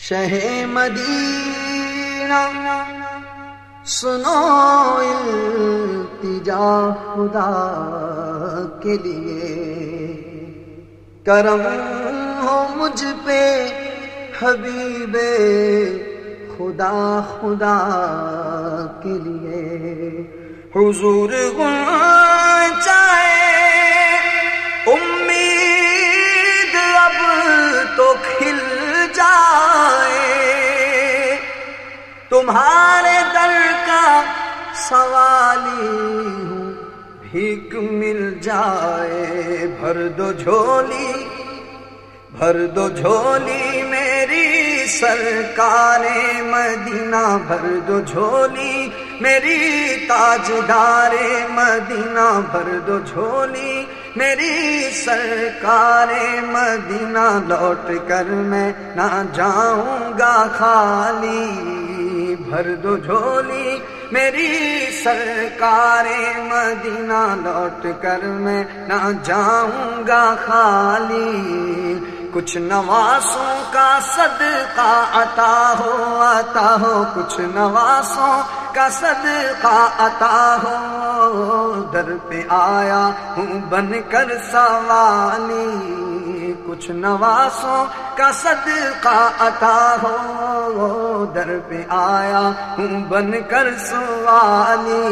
شہ مدینہ سنو التجا خدا کے لیے، کرم ہو مجھ پہ حبیب خدا خدا کے لیے، حضور چاہے امید اب تو کھل جائے، تمہارے در کا سوالی ہوں بھیک مل جائے، بھر دو جھولی میری سرکار مدینہ، بھر دو جھولی میری تاجدار مدینہ، بھر دو جھولی میری سرکار مدینہ، لوٹ کر میں نہ جاؤں گا خالی، بھر دو جھولی میری سرکار مدینہ، لوٹ کر میں نہ جاؤں گا خالی، کچھ نواسوں کا صدقہ عطا ہو، کچھ نواسوں کا صدقہ عطا ہو، در پہ آیا ہوں بن کر سوالی، کچھ نواسوں کا صدقہ عطا ہو، در پہ آیا ہوں بن کر سوالی،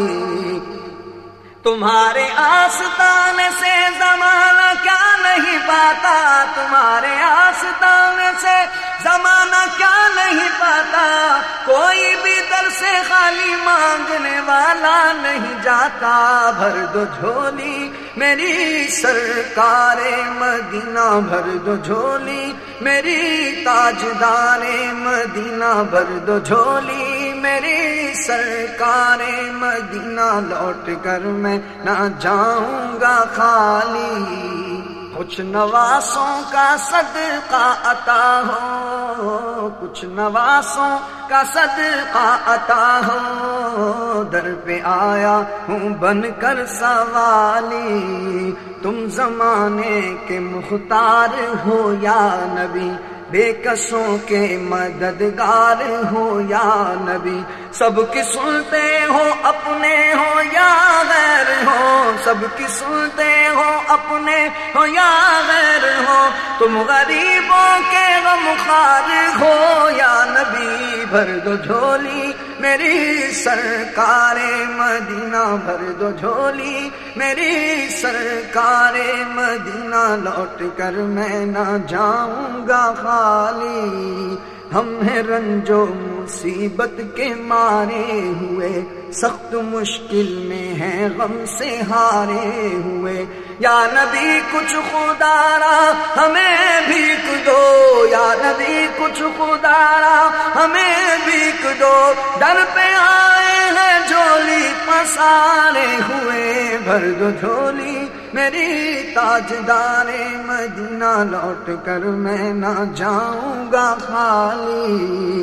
تمہارے آستانے سے زمانہ کیا نہیں پاتا، تمہارے آستانے سے زمانہ کیا نہیں پاتا، کوئی بھی در سے خالی مانگنے والا نہیں جاتا، بھر دو جھولی میری سرکار مدینہ، بھر دو جھولی میری تاجدار مدینہ، بھر دو جھولی میری سرکار مدینہ، لوٹ کر میں نہ جاؤں گا خالی، کچھ نواسوں کا صدقہ عطا ہو، کچھ نواسوں کا صدقہ عطا ہو، در پہ آیا ہوں بن کر سوالی، تم زمانے کے مختار ہو یا نبی، بے کسوں کے مددگار ہو یا نبی، سب کی سنتے ہو اپنے ہو یا غیر ہو، سب کی سنتے ہو اپنے ہو یا غیر ہو، تم غریبوں کے غمخوار ہو یا نبی، بھر دو جھولی میری سرکار مدینہ، بھر دو جھولی میری سرکار مدینہ، لوٹ کر میں نہ جاؤں گا خالی، ہم ہیں رنج و مصیبت کے مارے ہوئے، سخت مشکل میں ہیں غم سے ہارے ہوئے، یا نبی کچھ خدا را ہمیں بھیک دو، یا نبی کچھ خدا را ہمیں بھیک دو، در پہ آئے ہیں جھولی پسارے ہوئے، بھر دو جھولی میری تاجدار مدینہ، لوٹ کر میں نہ جاؤں گا خالی،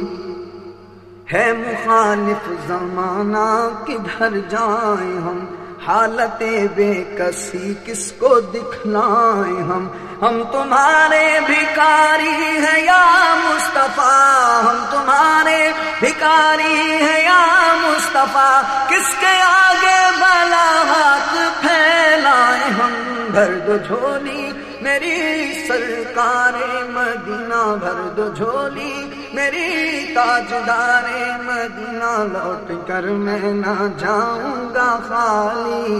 ہے مخالف زمانہ کدھر جائیں ہم، حالت بے کسی کس کو دکھلائیں ہم تمہارے بھکاری ہیں یا مصطفیٰ، ہم تمہارے بھکاری ہیں یا مصطفیٰ، کس کے آگے بھلا ہاتھ پھیلائیں ہم، بھر دو جھولی میری سرکار مدینہ، بھر دو جھولی میری تاجدار مدینہ، لوٹ کر میں نہ جاؤں گا خالی،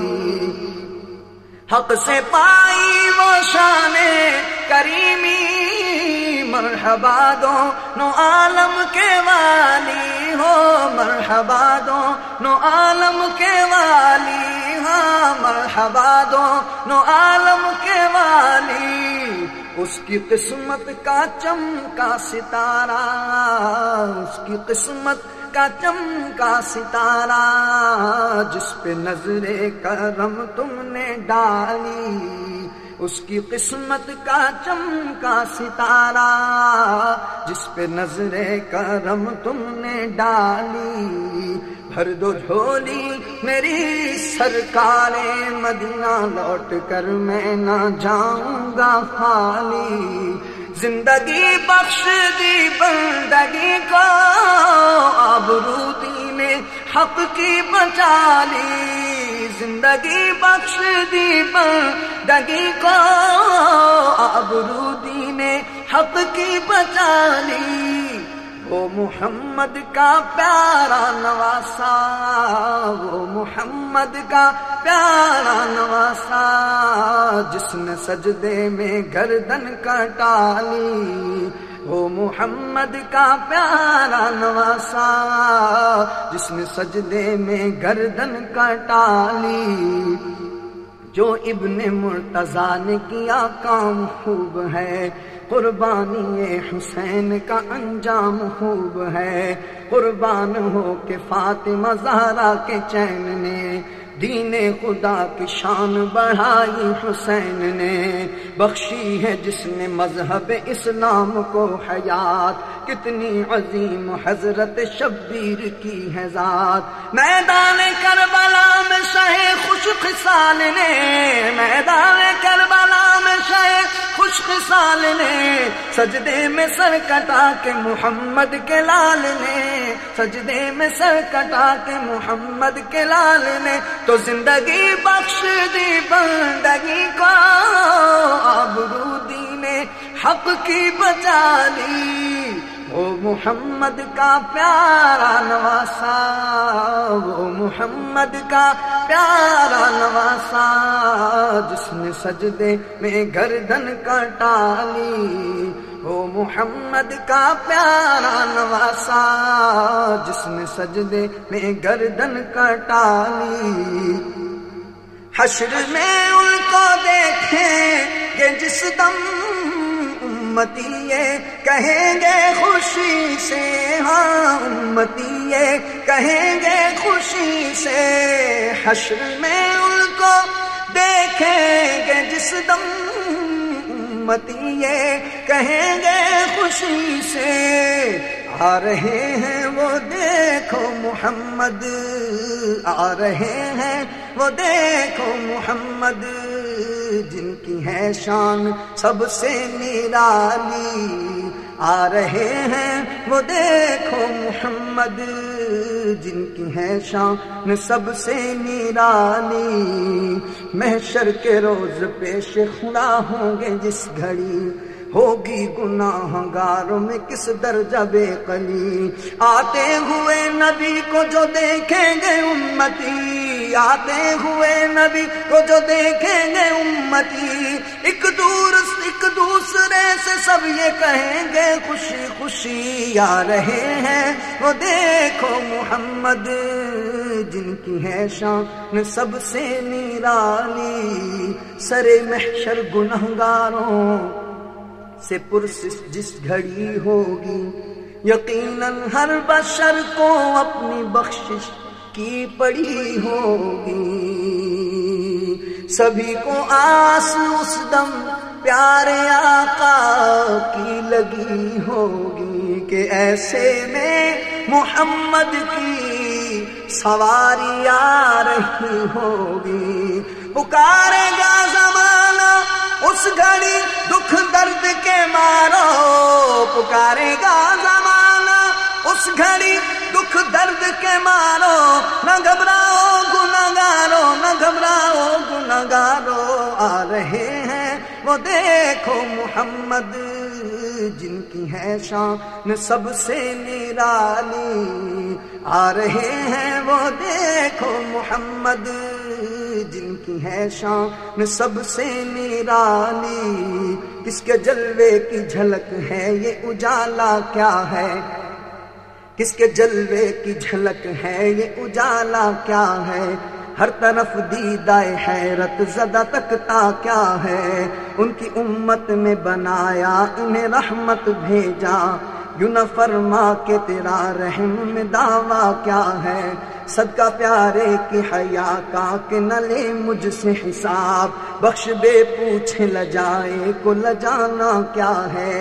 حق سے پائی وہ شان کریمی، مرحبا دونوں عالم کے والی ہو، مرحبا دونوں عالم کے والی، ہاں مرحبا دونوں عالم کے والی، اس کی قسمت کا چمکا ستارہ، اس کی قسمت کا چمکا ستارہ، جس پہ نظر کرم تم نے ڈالی، اس کی قسمت کا چمکا ستارہ، جس پہ نظر کرم تم نے ڈالی، بھر دو جھولی میری سرکار مدینہ، لوٹ کر میں نہ جاؤں گا خالی، زندگی بخش دی بندگی کو، آبرو دین حق کی بچا لی، زندگی بخش دی بندگی کو، آبرو دین حق کی بچا لی، وہ محمد کا پیارا نواسا، وہ محمد کا پیارا نواسا، جس نے سجدے میں گردن کٹا لی، وہ محمد کا پیارا نواسا، جس نے سجدے میں گردن کٹا لی، جو ابن مرتضی نے کیا کام خوب ہے، قربانی حسین کا انجام خوب ہے، قربان ہو کہ فاطمہ زہرا کے چین نے، دین خدا کی شان بڑھائی حسین نے، بخشی ہے جس نے مذہب اسلام کو حیات، کتنی عظیم حضرت شبیر کی ہے ذات، میدان کربلا میں شہ خوش خصال نے، میدان کربلا میں شہ خوش خصال نے، سجدے میں سر کٹا کے محمد کے لال نے، سجدے میں سر کٹا کے محمد کے لال نے، تو زندگی بخش دی بندگی کو، آبرو دین حق کی بچا لی، وہ محمد کا پیارا نواسا، وہ محمد کا پیارا نواسا، جس نے سجدے میں گردن کٹا لی، وہ محمد کا پیارا نواسا، جس نے سجدے میں گردن کٹا لی، حشر میں ان کو دیکھیں کہ جس دم امتی یہ کہیں گے خوشی سے، ہاں امتی یہ کہیں گے خوشی سے، حشر میں ان کو دیکھیں گے جس دم امتی یہ کہیں گے خوشی سے، آ رہے ہیں وہ دیکھو محمد، آ رہے ہیں وہ دیکھو محمد، جن کی ہے شان سب سے نرالی، آ رہے ہیں وہ دیکھو محمد، جن کی ہے شان سب سے نرالی، محشر کے روز پیش خدا ہوں گے جس گھڑی، ہوگی گناہ گاروں میں کس درجہ بے قلی، آتے ہوئے نبی کو جو دیکھیں گے امتی، آتے ہوئے نبی کو جو دیکھیں گے امتی، ایک دوسرے سے سب یہ کہیں گے خوشی خوشی، آ رہے ہیں وہ دیکھو محمد، جن کی ہے شان سب سے نرالی، سر محشر گنہگاروں سے پرسش جس گھڑی ہوگی، یقیناً ہر بشر کو اپنی بخشش کی پڑی ہوگی، سبھی کو آس اس دم پیارے آقا کی لگی ہوگی، کہ ایسے میں محمد کی سواری آ رہی ہوگی، پکارے گا زمانہ اس گھڑی دکھ درد کے مارو، پکارے گا زمانہ اس گھڑی دکھ درد کے مارو، نہ گھبراؤ گنہگارو، نہ گھبراؤ گنہگارو، آ رہے ہیں وہ دیکھو محمد، جن کی ہے شان سب سے نرالی، آ رہے ہیں وہ دیکھو محمد، جن کی ہے شان سب سے نرالی، کس کے جلوے کی جھلک ہے یہ اجالا کیا ہے، کس کے جلوے کی جھلک ہے یہ اجالا کیا ہے، ہر طرف دیدائے حیرت زدہ تکتا کیا ہے، ان کی امت میں بنایا انہیں رحمت بھیجا، یوں نہ فرما کہ تیرا رحم میں دعویٰ کیا ہے، صدقہ پیارے کی حیا کا کہ نہ لے مجھ سے حساب، بخش بے پوچھے لجائے کو لجانا کیا ہے،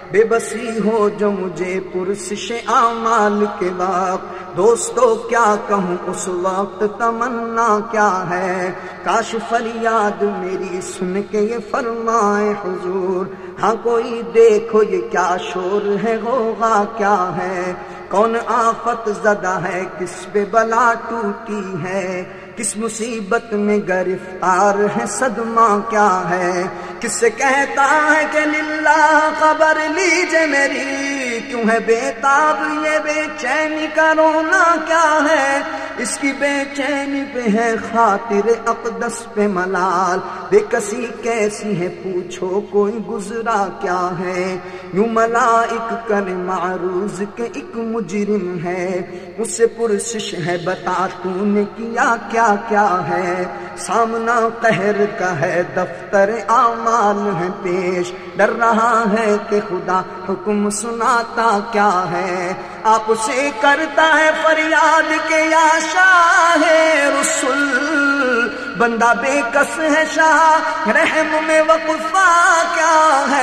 بے بسی ہو جو مجھے پرسش اعمال کے وقت، دوستو کیا کہوں اس وقت تمنا کیا ہے، کاش فریاد میری سن کے یہ فرمائے حضور، ہاں کوئی دیکھو یہ کیا شور ہے، غوغا کیا ہے، کون آفت زدہ ہے، کس پہ بلا ٹوٹی ہے، کس مصیبت میں گرفتار ہے، صدمہ کیا ہے، کس سے کہتا ہے کہ للہ خبر لیجئے میری، کیوں ہے بے تاب یہ بے چینی کا رونا کیا ہے، اس کی بے چینی پہ ہے خاطر اقدس پہ ملال، بے کسی کیسی ہے پوچھو کوئی گزرا کیا ہے، یوں ملائک کر معروض کے ایک مجرم ہے، اس سے پرسش ہے بتا تو نے کیا کیا کیا ہے، سامنا قہر کا ہے دفتر اعمال ہے پیش، ڈر رہا ہے کہ خدا حکم سناتا کیا ہے، آپ سے کرتا ہے فریاد کہ یا شاہ رسول، بندہ بے کس ہے شاہ رحم میں وقفہ کیا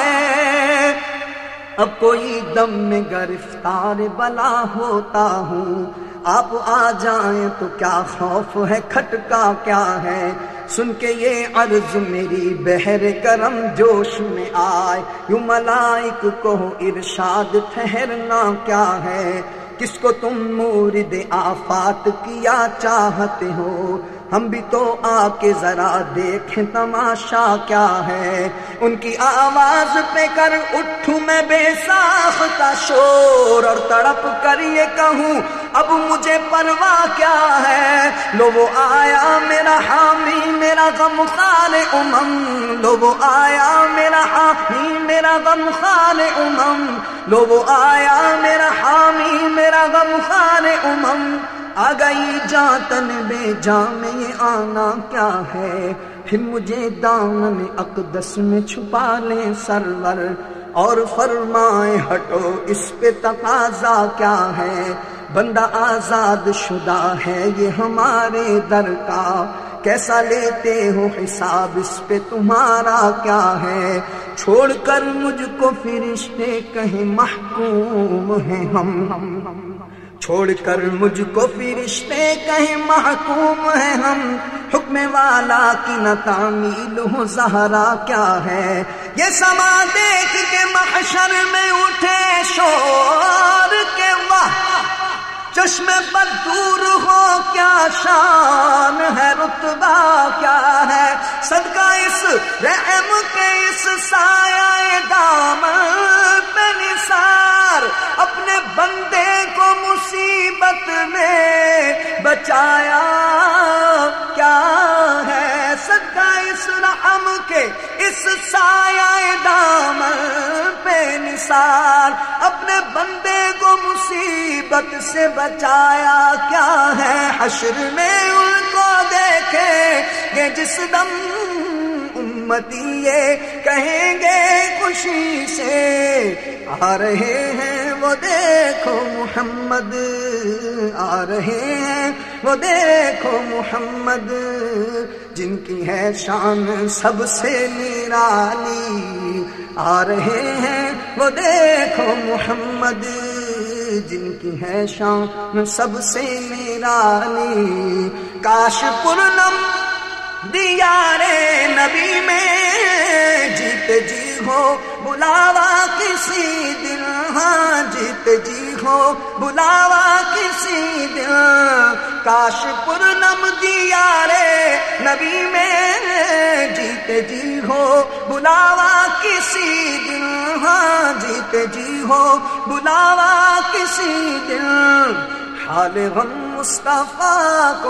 ہے، اب کوئی دم میں گرفتار بلا ہوتا ہوں، آپ آ جائیں تو کیا خوف ہے، کھٹکا کیا ہے، سن کے یہ عرض میری بحر کرم جوش میں آئے، یوں ملائک کو ارشاد ٹھہرنا کیا ہے، کس کو تم مورد آفات کیا چاہتے ہو، ہم بھی تو آ کے ذرا دیکھیں تماشا کیا ہے، ان کی آواز پہ کر اٹھوں میں بے ساختہ شور، اور تڑپ کر یہ کہوں اب مجھے پرواہ کیا ہے، لو وہ آیا میرا حامی میرا غمخوار لو وہ آیا میرا حامی میرا غمخوار لو وہ آیا میرا حامی میرا غمخوار آ گئی جاتن بے جام یہ آنا کیا ہے، پھر مجھے دامن اقدس میں چھپا لیں سرور، اور فرمائے ہٹو اس پہ تقاضا کیا ہے، بندہ آزاد شدہ ہے یہ ہمارے در کا، کیسا لیتے ہو حساب اس پہ تمہارا کیا ہے، چھوڑ کر مجھ کو فرشتے کہیں محکوم ہیں ہم، چھوڑ کر مجھ کو فرشتے کہیں محکوم ہیں ہم، حکم والا کی نہ تعمیل ہو زہرا کیا ہے، یہ سما دیکھ کے محشر میں اٹھے شور کے واہ، چشم پر دور ہو کیا شان ہے، رتبہ کیا ہے، صدقہ اس رحم کے اس سایہ دامن پہ نثار، اپنے بندے کو مصیبت میں بچایا کیا ہے، صدقہ اس رحم کے اس سایہ دامن پہ نثار، اپنے بندے کو مصیبت سے بچایا کیا ہے، حشر میں ان کو دیکھیں گے جس دم امتی یہ کہیں گے خوشی سے، آ رہے ہیں وہ دیکھو محمد، آ رہے ہیں وہ دیکھو محمد، جن کی ہے شان سب سے نرالی، آ رہے ہیں وہ دیکھو محمد، جن کی ہے شان سب سے نرالی، کاش پرنم دیار نبی میں جیتے جی ہو بلاوا کسی دن، ہاں جیتے جی ہو بلاوا کسی دن، کاش پرنم دیار نبی میں جیتے جی ہو بلاوا کسی دن، ہاں جیتے جی ہو بلاوا کسی دن، حال غم مصطفیٰ کو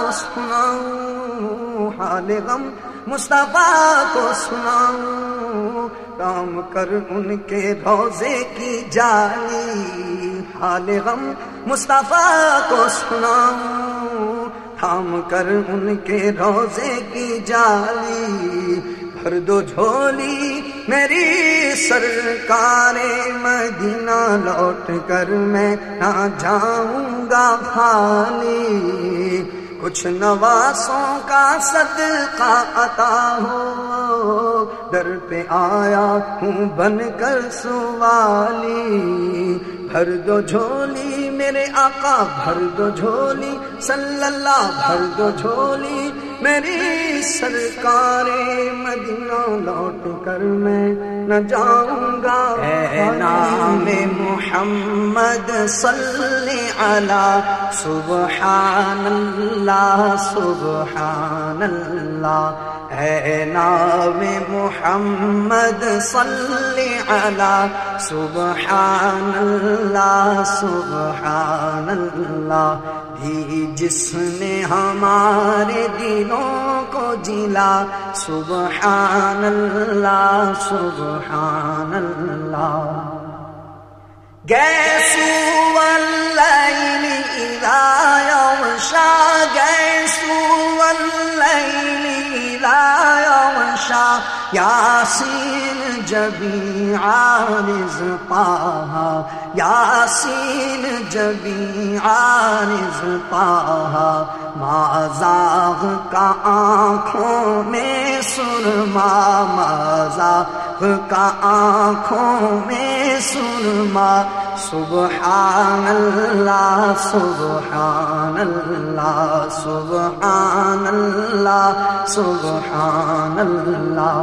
سناؤں، حال غم مصطفیٰ کو سناؤں، کام کر ان کے روضے کی جالی، حال غم مصطفیٰ کو سناؤں، تھام کر ان کے روضے کی جالی، بھر دو جھولی میری سرکار مدینہ، لوٹ کر میں نہ جاؤں گا خالی، کچھ نواسوں کا صدقہ عطا ہو، در پہ آیا ہوں بن کر سوالی، بھر دو جھولی میرے آقا بھر دو جھولی صلی اللہ، بھر دو جھولی میری سرکار مدینہ، لوٹ کر میں نہ جاؤں گا۔ اے نام محمد صلی علی سبحان اللہ سبحان اللہ، اے نام محمد صلی علی سبحان اللہ سبحان اللہ، بھی جس نے ہمارے دلوں کو جلا، سبحان اللہ سبحان اللہ۔ گیسو واللیل اذا یغشا، گیسو واللیل اذا یغشا، یاسین جمیعاً رزقاہا، یاسین جمیعاً رزقاہا، ما زاغ کا آنکھوں میں سرما، ما زاغ کا آنکھوں میں سرما، سبحان اللہ سبحان اللہ سبحان اللہ سبحان اللہ۔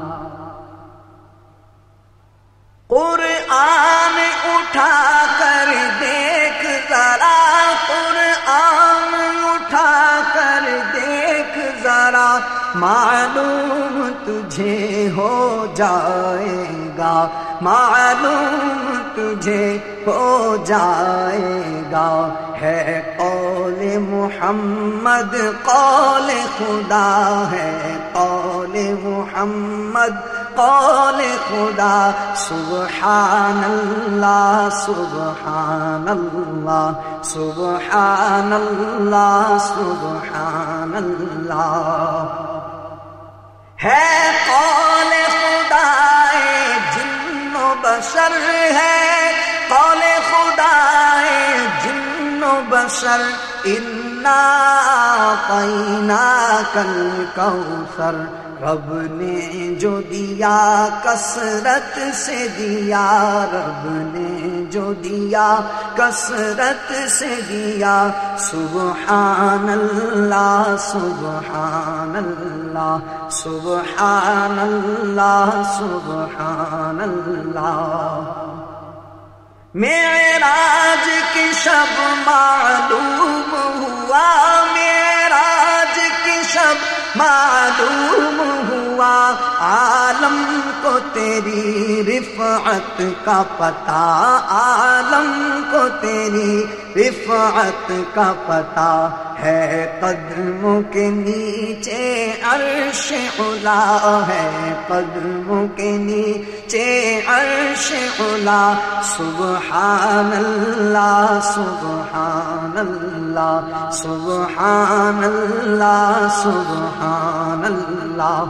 قرآن اٹھا کر دیکھ ذرا، قرآن اٹھا کر دیکھ ذرا، معلوم تجھے ہو جائے گا، معلوم تجھے ہو جائے گا، ہے قول محمد قول خدا، ہے قول محمد قول خدا، سبحان اللہ سبحان اللہ سبحان اللہ سبحان اللہ، ہے قول خدا جن و بشر، ہے قول خدا جن و بشر، انا اعطیناک الکوثر، رب نے جو دیا کثرت سے دیا، رب نے جو دیا کثرت سے دیا، سبحان اللہ سبحان اللہ سبحان اللہ سبحان اللہ۔ معراج کی شب معلوم ہوا، معراج کی شب معلوم ہوا، عالم کو تیری رفعت کا پتہ، عالم کو تیری رفعت کا پتہ، ہے قدموں کے نیچے عرش علا، ہے قدموں کے نیچے عرش علا، سبحان اللہ سبحان اللہ سبحان اللہ سبحان اللہ۔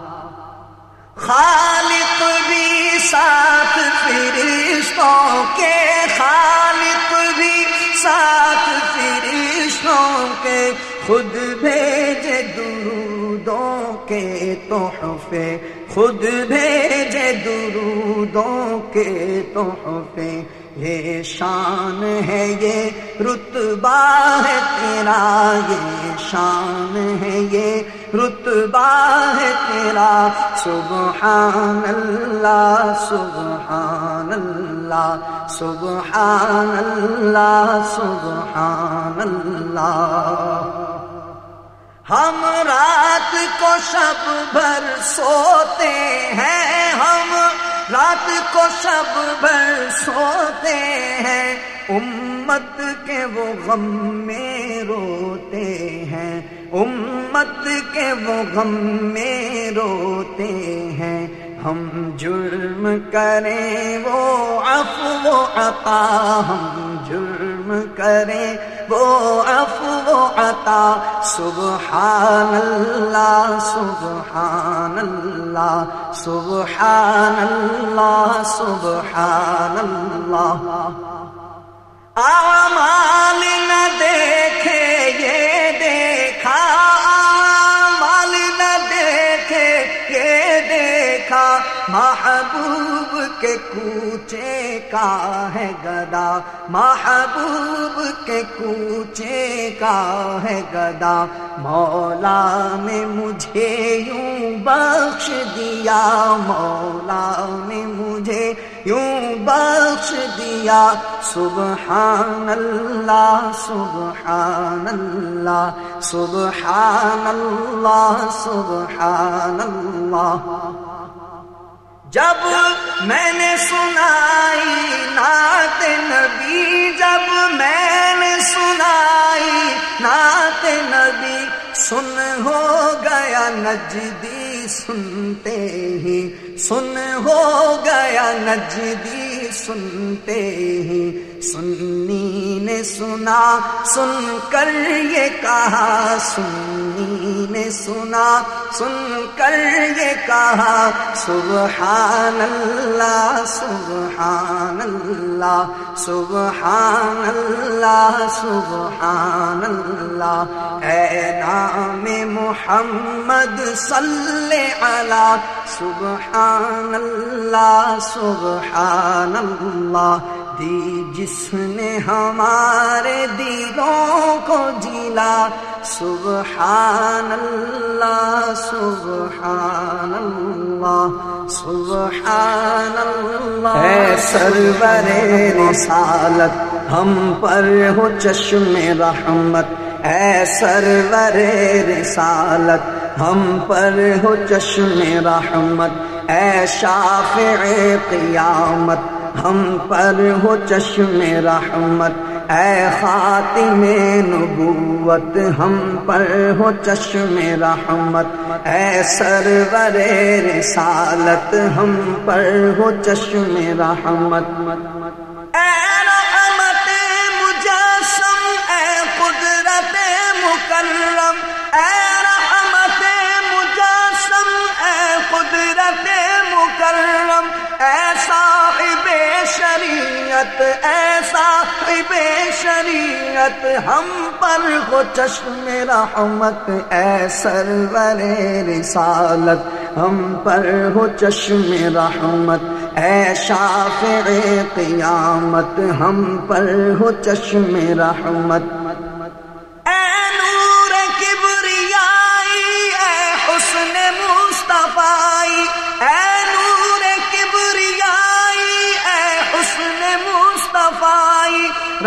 خالق بھی ساتھ فرشتوں کے، خالق بھی ساتھ فرشتوں کے، خود بھیجے درودوں کے تحفے، خود بھیجے درودوں کے تحفے، یہ شان ہے یہ رتبہ ہے تیرا، یہ شان ہے یہ رتبہ ہے تیرا، سبحان اللہ سبحان اللہ سبحان اللہ سبحان اللہ۔ ہم رات کو شب بھر سوتے ہیں، ہم رات کو شب بھر سوتے ہیں، امت کے وہ غم میں روتے ہیں، امت کے وہ غم میں روتے ہیں، ہم جرم کریں وہ عفو و عطا، ہم جرم کریں وہ عفو و عطا، سبحان اللہ سبحان اللہ سبحان اللہ سبحان اللہ۔ اعمال نہ دیکھے یہ دیکھ کے کوچے کا ہے گدا، محبوب کے کوچے کا ہے گدا، مولا نے مجھے یوں بخش دیا، مولا نے مجھے یوں بخش دیا، سبحان اللہ سبحان اللہ سبحان اللہ سبحان اللہ۔ جب میں نے سنائی نعت نبی، جب میں نے سنائی نعت نبی، سن ہو گیا نجدی سنتے ہی، سن ہو گیا نجدی سنتے ہی، سنی نے سنا سن کر یہ کہا، سنی نے سنا سن کر یہ کہا، سبحان اللہ سبحان اللہ سبحان اللہ سبحان اللہ۔ اے نام محمد صلی علی، سبحان اللہ سبحان اللہ۔ دی جس نے ہمارے دلوں کو جلا، سبحان اللہ سبحان اللہ سبحان اللہ۔ اے سرور رسالت ہم پر ہو چشم رحمت، اے سرور رسالت ہم پر ہو چشم رحمت، اے شافع قیامت ہم پر ہو چشم رحمت، اے خاتم نبوت ہم پر ہو چشم رحمت، اے سرور رسالت ہم پر ہو چشم رحمت، اے رحمت مجسم اے قدرت مکرم، اے رحمت مجسم اے قدرت مکرم، اے صاحب شریعت اے صاحب شریعت ہم پر ہو چشم رحمت، اے سرور رسالت ہم پر ہو چشم رحمت، اے شافع قیامت ہم پر ہو چشم رحمت، اے نور کبریائی اے حسن مصطفی، اے نور کبریائی اے حسن مصطفی،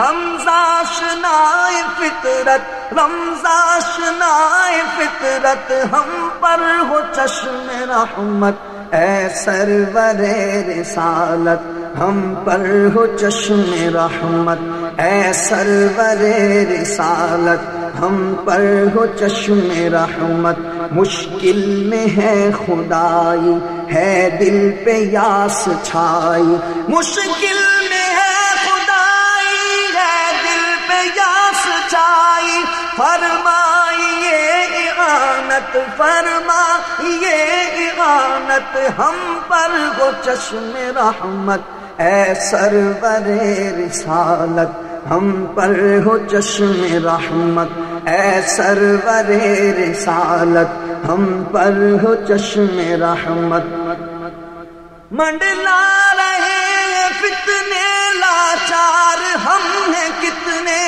رمزاشنائے فطرت رمزاشنائے فطرت ہم پر ہو چشم رحمت، اے سرور رسالت ہم پر ہو چشم رحمت، اے سرور رسالت ہم پر ہو چشم رحمت، مشکل میں ہے خدائی ہے دل پہ یاس چھائی، مشکل میں ہے خدائی ہے دل پہ یاس چھائی، فرمائیے اعانت فرمائیے اعانت ہم پر ہو چشم رحمت، اے سرور رسالت ہم پر ہو چشم رحمت، اے سرور رسالت ہم پر ہو چشم رحمت، منڈلا رہے ہیں فتنے لاچار ہم ہیں کتنے،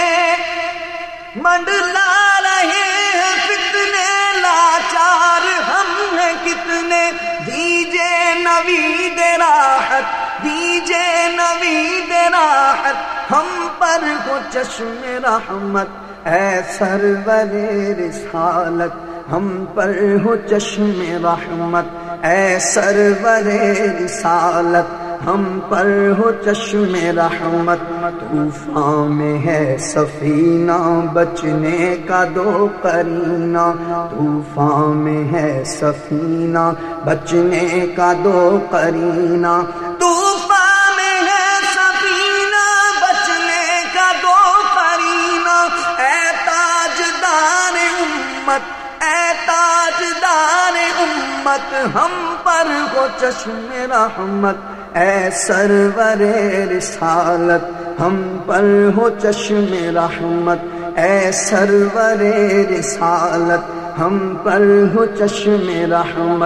منڈلا رہے ہیں فتنے لاچار ہم ہیں کتنے، دیجے نوید راحت دیجے نوید راحت ہم پر ہو چشم رحمت، اے سرور رسالت ہم پر ہو چشم رحمت، اے سرور رسالت ہم پر ہو چشم رحمت، طوفان میں ہے سفینہ بچنے کا دو قرینہ، طوفان میں ہے سفینہ بچنے کا دو قرینہ، طوفان میں ہے سفینہ بچنے کا دو قرینہ، اے تاجدار امت اے تاجدار امت ہم پر ہو چشم رحمت، اے سرور رسالت ہم پر ہو چشم رحمت، اے سرور رسالت ہم پر ہو چشم رحمت،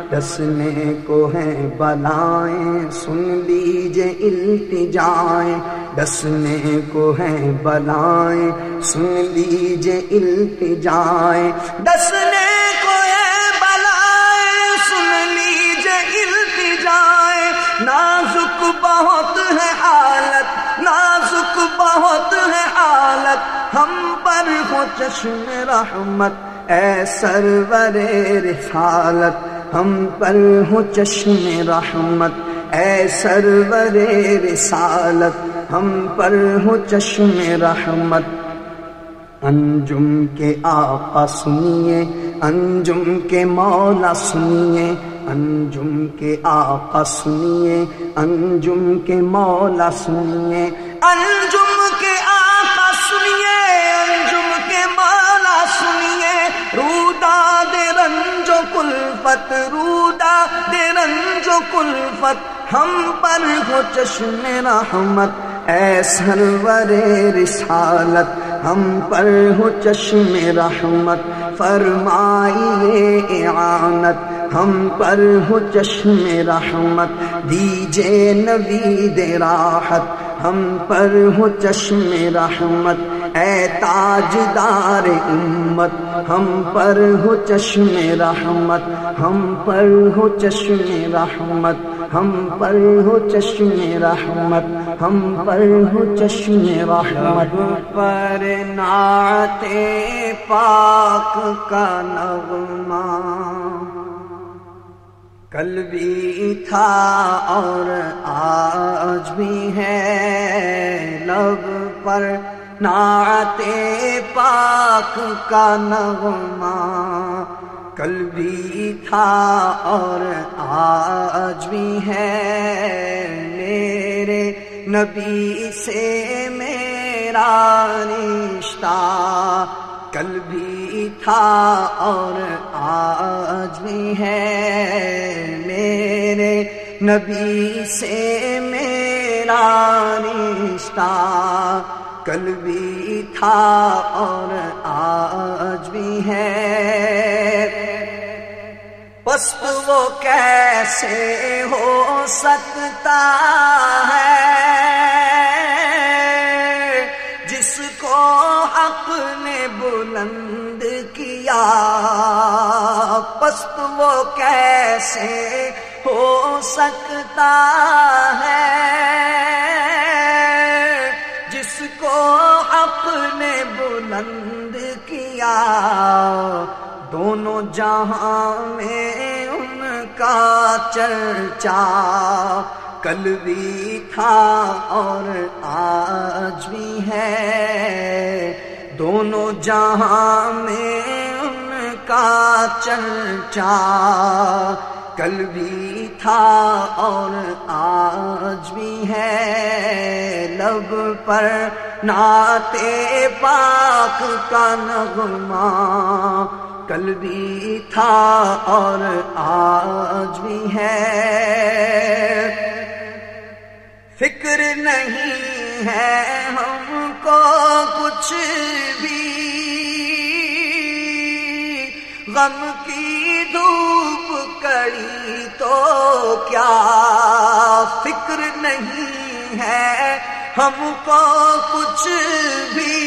ڈسنے کو ہیں بلائیں سن لیجئے التجائیں، ڈسنے کو ہیں بلائیں سن لیجئے التجائیں، ڈسنے کو ہیں بلائیں سن لیجئے التجائیں، نازک بہت ہے حالت، نازک بہت ہے حالت، ہم پر ہو چشم رحمت اے سرور رسالت، ہم پر ہو چشم رحمت اے سرور رسالت، ہم پر ہو چشم رحمت۔ انجم کے آقا سنیے، انجم کے مولا سنیے، انجم کے آقا سنیے، انجم کے مولا سنیے، انجم کے آقا سنیے، انجم کے مولا سنیے، رودا دے رنج و کلفت، رودا دے رنج و کلفت، ہم پر ہو چشم رحمت اے سرور رسالت، ہم پر ہو چشم رحمت، فرمائیے اعانت، ہم پر ہو چشم رحمت، دیجئے نوید راحت، ہم پر ہو چشم رحمت، اے تاجدار امت، ہم پر ہو چشم رحمت، ہم پر ہو چشم رحمت، ہم پر ہو چشم رحمت، ہم پر ہو چشم رحمت، پر نعت پاک کا نغمہ کل بھی تھا اور آج بھی ہے، لب پر نعت پاک کا نغمہ کل بھی تھا اور آج بھی ہے، میرے نبی سے میرا رشتہ کل بھی تھا اور آج بھی ہے، میرے نبی سے میرا رشتہ کل بھی تھا اور آج بھی ہے، پس وہ کیسے ہو سکتا ہے جس کو حق نے بلند کیا، پست وہ کیسے ہو سکتا ہے جس کو حق نے بلند کیا، دونوں جہاں میں ان کا چرچا کل بھی تھا اور آج بھی ہے، دونوں جہاں میں ان کا چرچا کل بھی تھا اور آج بھی ہے، لب پر نعت پاک کا نغمہ کل بھی تھا اور آج بھی ہے، فکر نہیں ہے ہم کو کچھ بھی، غم کی دھوپ کڑی تو کیا، فکر نہیں ہے ہم کو کچھ بھی،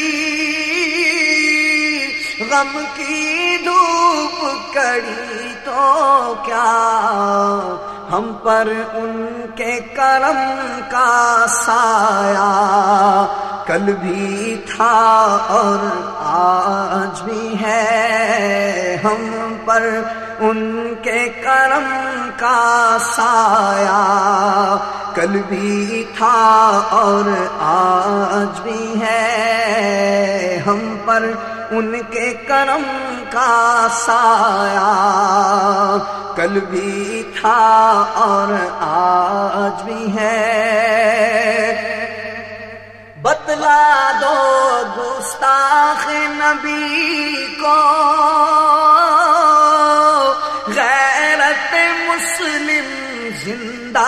غم کی دھوپ کڑی تو کیا، ہم پر ان کے کرم کا سایہ کل بھی تھا اور آج بھی ہے، ہم پر ان کے کرم کا سایہ کل بھی تھا اور آج بھی ہے، ہم پر ان کے کرم کا سایہ کل بھی تھا اور آج بھی ہے، بتلا دو گستاخ نبی کو غیرت مسلم زندہ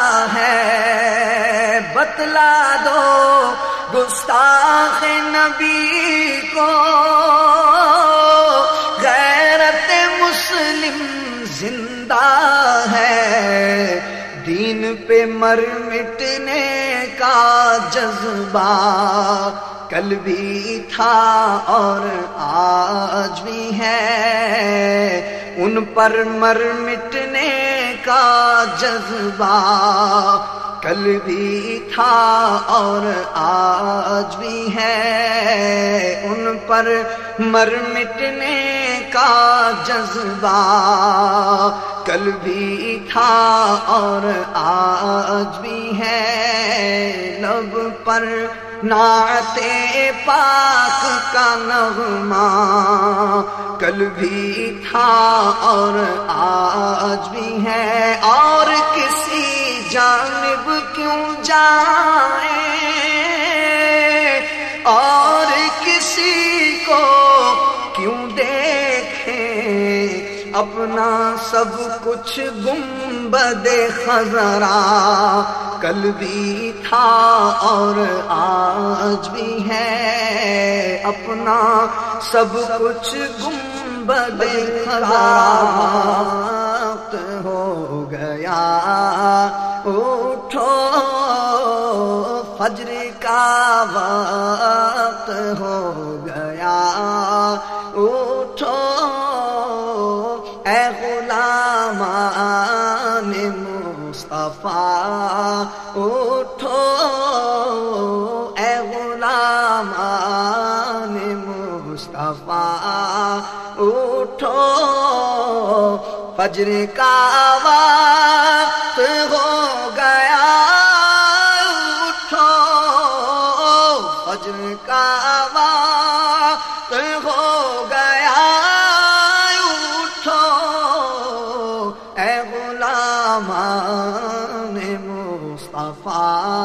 ہے، بتلا دو گستاخ نبی کو غیرت مسلم زندہ ہے دین پہ مر مٹنے کا جذبہ، کل بھی تھا اور آج بھی ہے، ان پر مر مٹنے کا جذبہ، کل بھی تھا اور آج بھی ہے، ان پر مر مٹنے کا جذبہ، کل بھی تھا اور آج بھی ہے، لب پر نعت پاک کا نغمہ، کل بھی تھا اور آج بھی ہے، اور کسی جانب کیوں جائیں اور کسی کو کیوں دیکھیں، اپنا سب کچھ گنبد خضرا، کل بھی تھا اور آج بھی ہے، اپنا سب کچھ گنبد خضرا، ہو گیا اٹھو فجر کا وقت ہو گیا، اٹھو اے غلامان مصطفیٰ، اٹھو اے غلامان مصطفیٰ، اٹھو فجر کا وقت ہو گیا، اٹھو فجر کا وقت ہو گیا، اٹھو اے غلامان مصطفیٰ،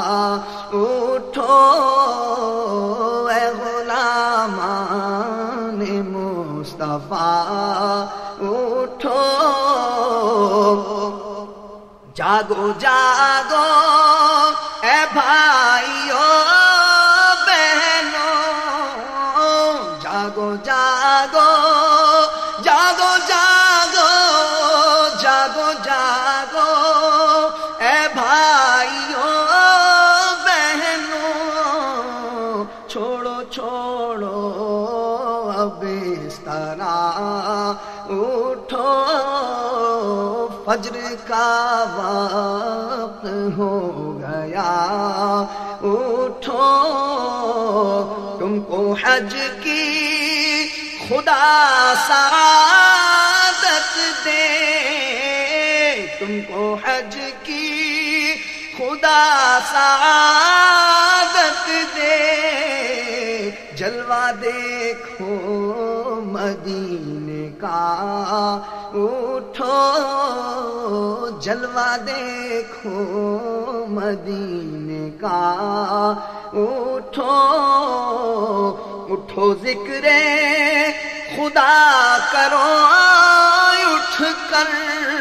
اٹھو اے غلامان مصطفیٰ، اٹھو جاگو جاگو اے بھائیو بہنوں، جاگو جاگو جاگو جاگو جاگو جاگو اے بھائیو بہنوں، چھوڑو چھوڑو اب اس طرح، اٹھو فجر کا وقت ہو گیا، اٹھو تم کو حج کی خدا سعادت دے، تم کو حج کی خدا سعادت دے، جلوہ دیکھو مدینے کا، اٹھو جلوہ دیکھو مدینے کا، اٹھو اٹھو ذکر خدا کرو اٹھ کر،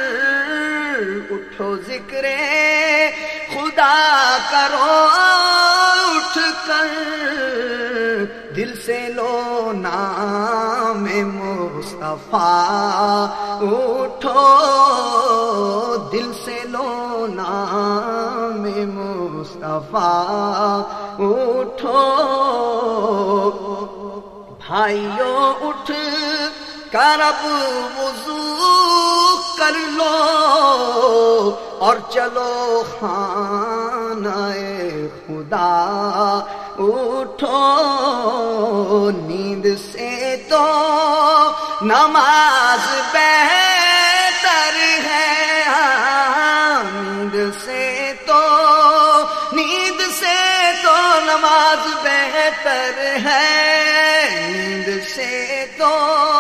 اٹھو ذکر خدا کرو اٹھ کر، دل سے لو نام مصطفیٰ، اٹھو دل سے لو نام مصطفیٰ، اٹھو بھائیو اٹھ کر اب وضو کر لو اور چلو خانہ خدا، اٹھو نیند سے تو نماز بہتر ہے، نیند سے تو نماز بہتر ہے، نیند سے تو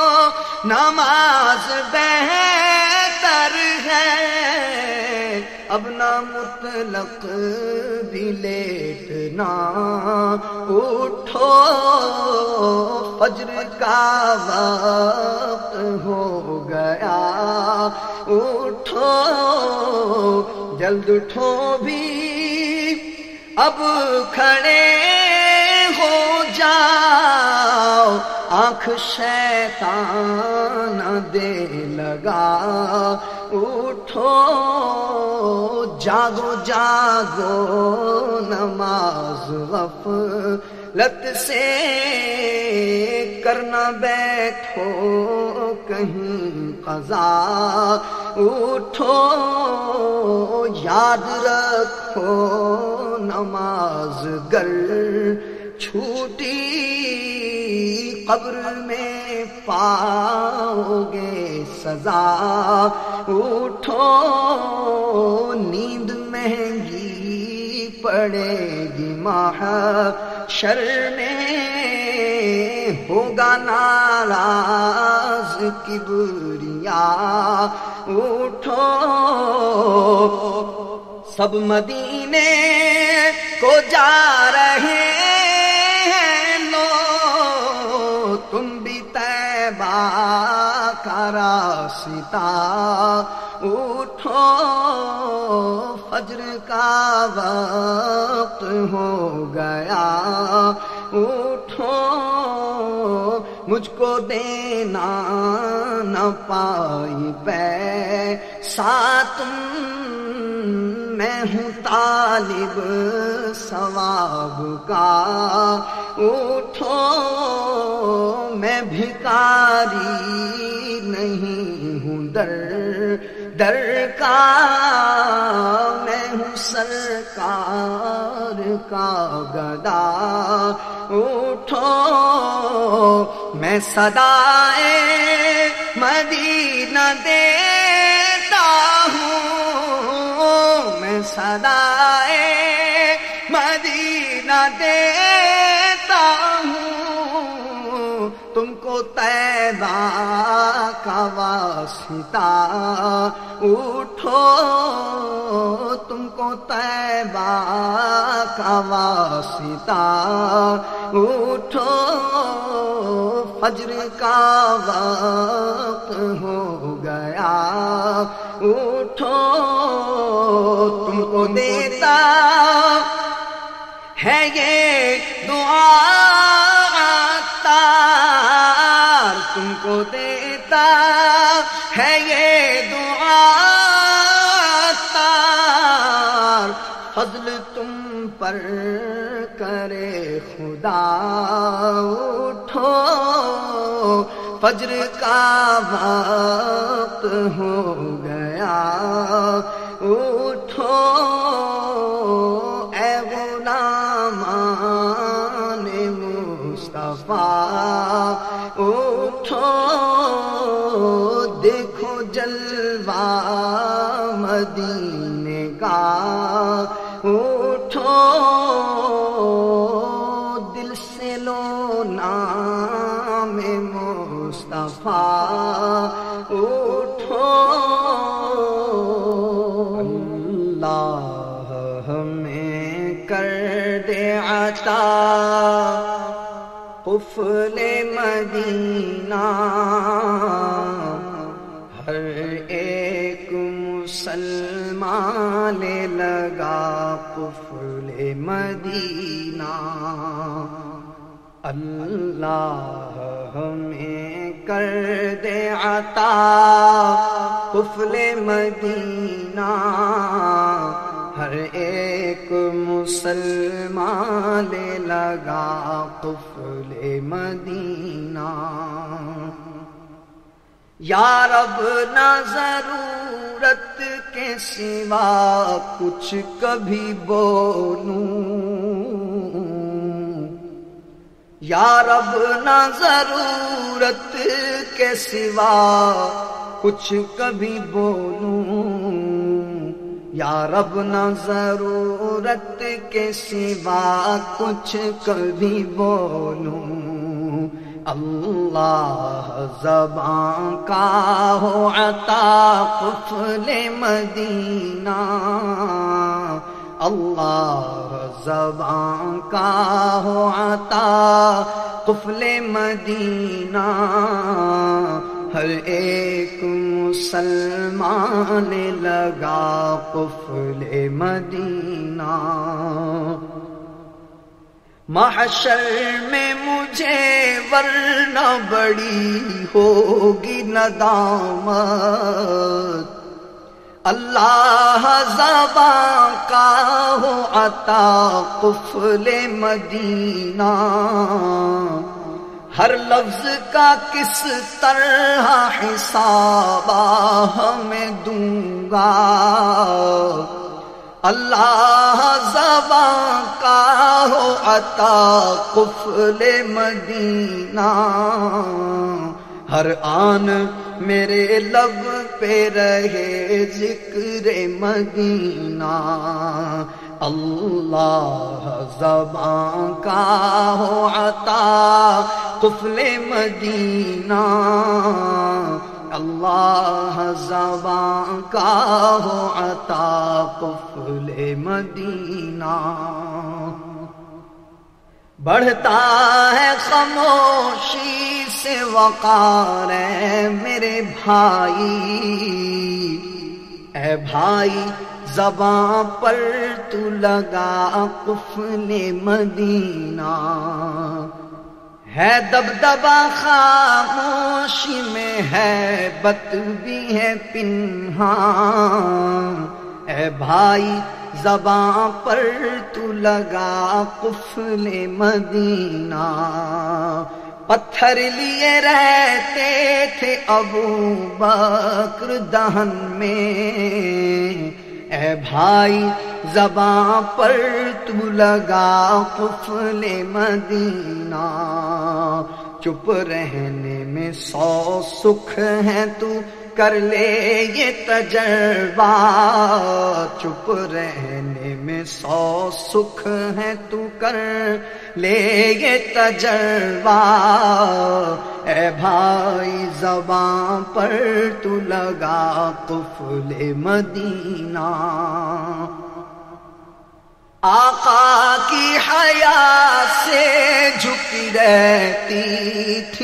نماز بہتر ہے، اب نہ مطلق بھی لیٹنا، اٹھو فجر کا وقت ہو گیا، اٹھو جلد اٹھو بھی اب کھڑے ہو جاؤ، آنکھ شیطان دے لگا، اٹھو اٹھو جاگو جاگو نماز غفلت سے کرنا بیٹھو کہیں قضا اٹھو یاد رکھو نماز گر چھوٹی قبر میں پاؤ گے سزا اٹھو نیند مہنگی پڑے گی محشر میں ہوگا ناراض کبریا اٹھو سب مدینے کو جا رہے ہیں لو تم بھی طیبہ کا راستہ اٹھو فجر کا وقت ہو گیا اٹھو مجھ کو دینا نہ پائی پیسہ تم میں ہوں طالب ثواب کا اٹھو میں بھکاری نہیں ہوں در کا میں ہوں سرکار کا گدا اٹھو میں صدائے مدینہ دیتا ہوں میں صدائے مدینہ دیتا ہوں تم کو طیبہ کا واسطہ اٹھو تم کو طیبہ کا واسطہ اٹھو فجر کا وقت ہو گیا اٹھو تم کو دیتا ہے یہ دعا عطار تم کو دیتا ہے یہ دعا عطار فضل تم پر کرے خدا اٹھو فجر کا وقت ہو گیا اٹھو اے غلامان مصطفیٰ اٹھو دیکھو جلوہ مدینے کا اٹھو دل سے لو نام مصطفیٰ اٹھو اللہ ہمیں کر دے عطا قفل مدینہ ہر ایک مسلمان لے لگا قفل مدینہ اللہ ہمیں کر دے عطا قفل مدینہ ہر ایک مسلمان لے لگا قفل مدینہ یا رب نہ ضرورت کے سوا کچھ کبھی بولوں یا رب نہ ضرورت کے سوا کچھ کبھی بولوں یا رب نہ ضرورت کے سوا کچھ کبھی بولوں اللہ زبان کا ہو عطا قفل مدینہ اللہ زبان کا ہو عطا قفل مدینہ ہر ایک مسلمان لگا قفل مدینہ محشر میں مجھے ورنہ بڑی ہوگی ندامت اللہ زباں کا ہو عطا قفل مدینہ، ہر لفظ کا کس طرح حساب میں دوں گا، اللہ زباں کا ہو عطا قفل مدینہ، ہر آن میرے لب پہ رہے ذکر مدینہ، اللہ زباں کا ہو عطا قفل مدینہ، اللہ زباں کا ہو عطا قفل مدینہ۔ بڑھتا ہے خاموشی سے وقار میرے بھائی، اے بھائی زباں پر تو لگا قفل مدینہ، ہے دبدبا خاموشی میں ہے بت بھی ہے پنہاں، اے بھائی زباں پر تو لگا قفل مدینہ، پتھر لیے رہتے تھے ابو بکر دہن میں، اے بھائی زباں پر تو لگا قفل مدینہ، چپ رہنے میں 100 سکھ ہیں تو کر لے یہ تجربہ، چپ رہنے میں 100 سکھ ہیں تو کر لے یہ تجربہ، اے بھائی زباں پر تو لگا قفل مدینہ، آقا کی حیا سے جھکی رہتی تھی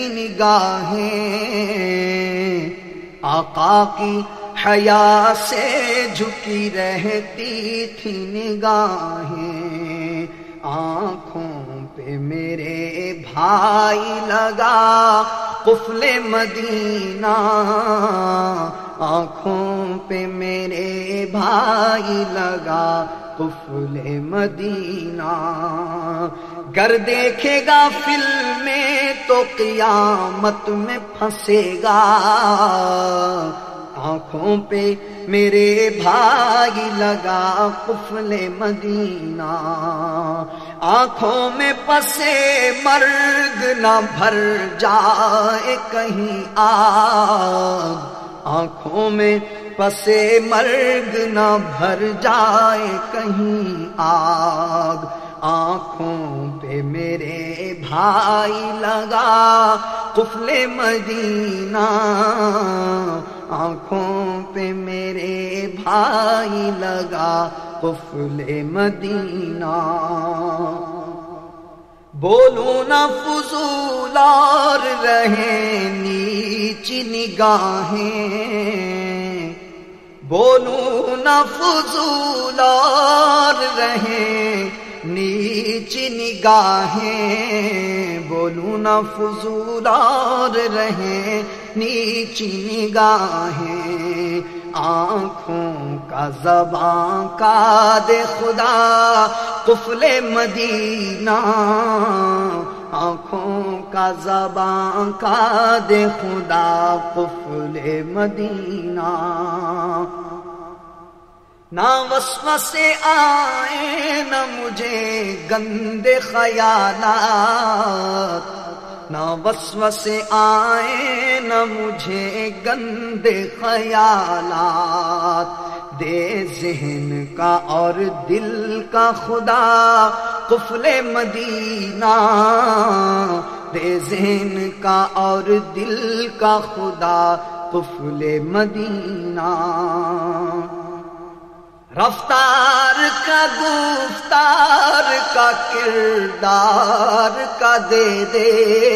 نگاہیں، آقا کی حیا سے جھکی رہتی تھی نگاہیں، آنکھوں پہ میرے بھائی لگا قفل مدینہ، آنکھوں پہ میرے بھائی لگا قفل مدینہ، گر دیکھے گا فلمیں تو قیامت میں پھنسے گا، آنکھوں پہ میرے بھائی لگا قفل مدینہ، آنکھوں میں پسے مرگ نہ بھر جائے کہیں آگ، آنکھوں میں پسے مرگ نہ بھر جائے کہیں آگ، آنکھوں پہ میرے بھائی لگا قفل مدینہ، آنکھوں پہ میرے بھائی لگا قفل مدینہ، بولوں نہ فضول اور رہیں نیچ نگاہیں، بولوں نہ فضول اور رہیں نیچ نگاہیں، بولوں نہ فضول اور رہیں نیچ نگاہیں، آنکھوں کا زباں کا دے خدا قفل مدینہ، آنکھوں کا زباں کا دے خدا قفل مدینہ، نہ وسوسے آئے نہ مجھے گندے خیالات، نہ وسوسے آئے نہ مجھے گندے خیالات، دے ذہن کا اور دل کا خدا قفل مدینہ، دے ذہن کا اور دل کا خدا قفل مدینہ، رفتار کا گفتار کا کردار کا دے دے،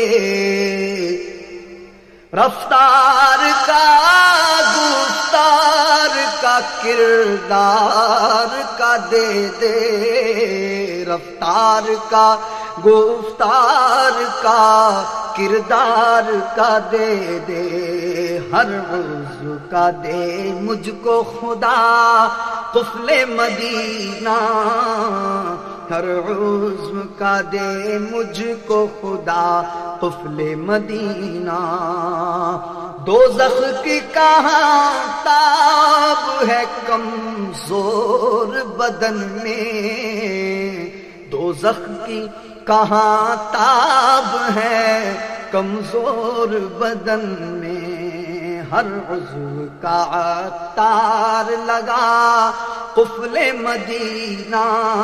رفتار کا گفتار کا کردار کا دے دے، رفتار کا گفتار کا کردار کا دے دے، ہر عضو کا دے مجھ کو خدا قفل مدینہ، ہر عضو کا دے مجھ کو خدا قفل مدینہ۔ دوزخ کی کہاں تاب ہے کمزور بدن میں، دوزخ کی کہاں تاب ہے کمزور بدن میں، ہر عضو کا عطار لگا قفل مدینہ۔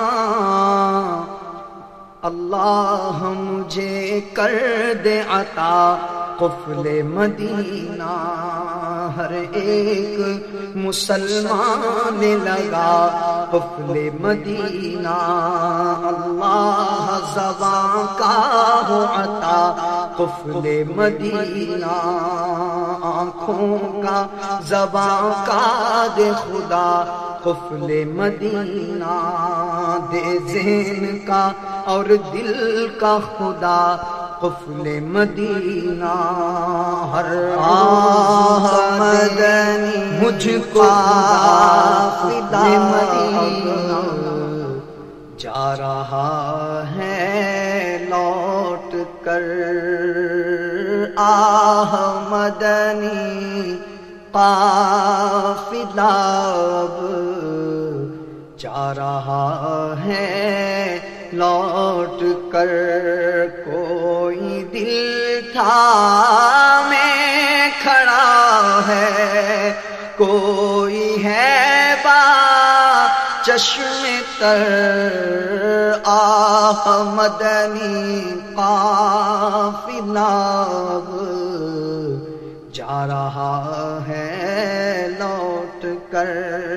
اللہ مجھے کر دے عطا قفل مدینہ، ہر ایک مسلمان لگا قفل مدینہ۔ اللہ زباں کا ہو عطا قفل مدینہ، آنکھوں کا زباں کا دے خدا قفل مدینہ، دے ذہن کا اور دل کا خدا قفل مدینہ۔ ہر مدنی مجھ کو قفل مدینہ، جا رہا ہے لوٹ کر مدنی قافلہ، اب جا رہا ہے لوٹ کر، کوئی دل تھامے کھڑا ہے، کوئی ہے با چشم تر مدنی قافلہ، اب جا رہا ہے لوٹ کر۔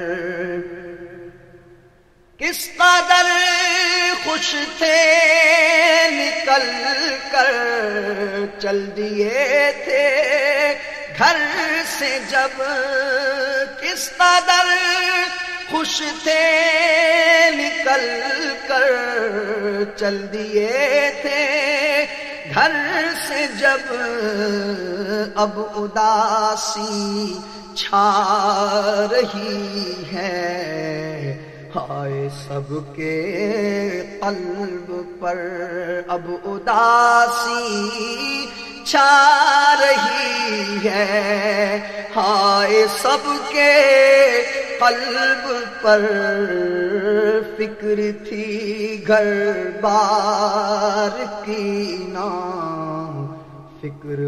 کس قدر خوش تھے نکل کر چل دیے تھے گھر سے جب، کس قدر خوش تھے نکل کر چل دیے تھے گھر سے جب، اب اداسی چھا رہی ہے، ہائے سب کے قلب پر اب اداسی چھا رہی ہے، ہائے سب کے قلب پر فکر تھی گھر بار کی نہ فکر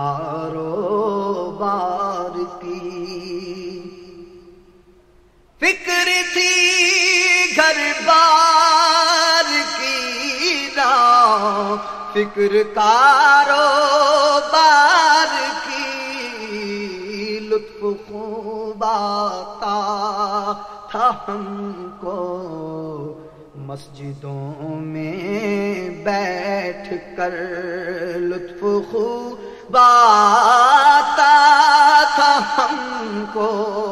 کاروبار کی، فکر تھی گھر بار کی نہ فکر کاروبار کی، لطف خوب آتا تھا ہم کو مسجدوں میں بیٹھ کر، لطف خوب آتا تھا ہم کو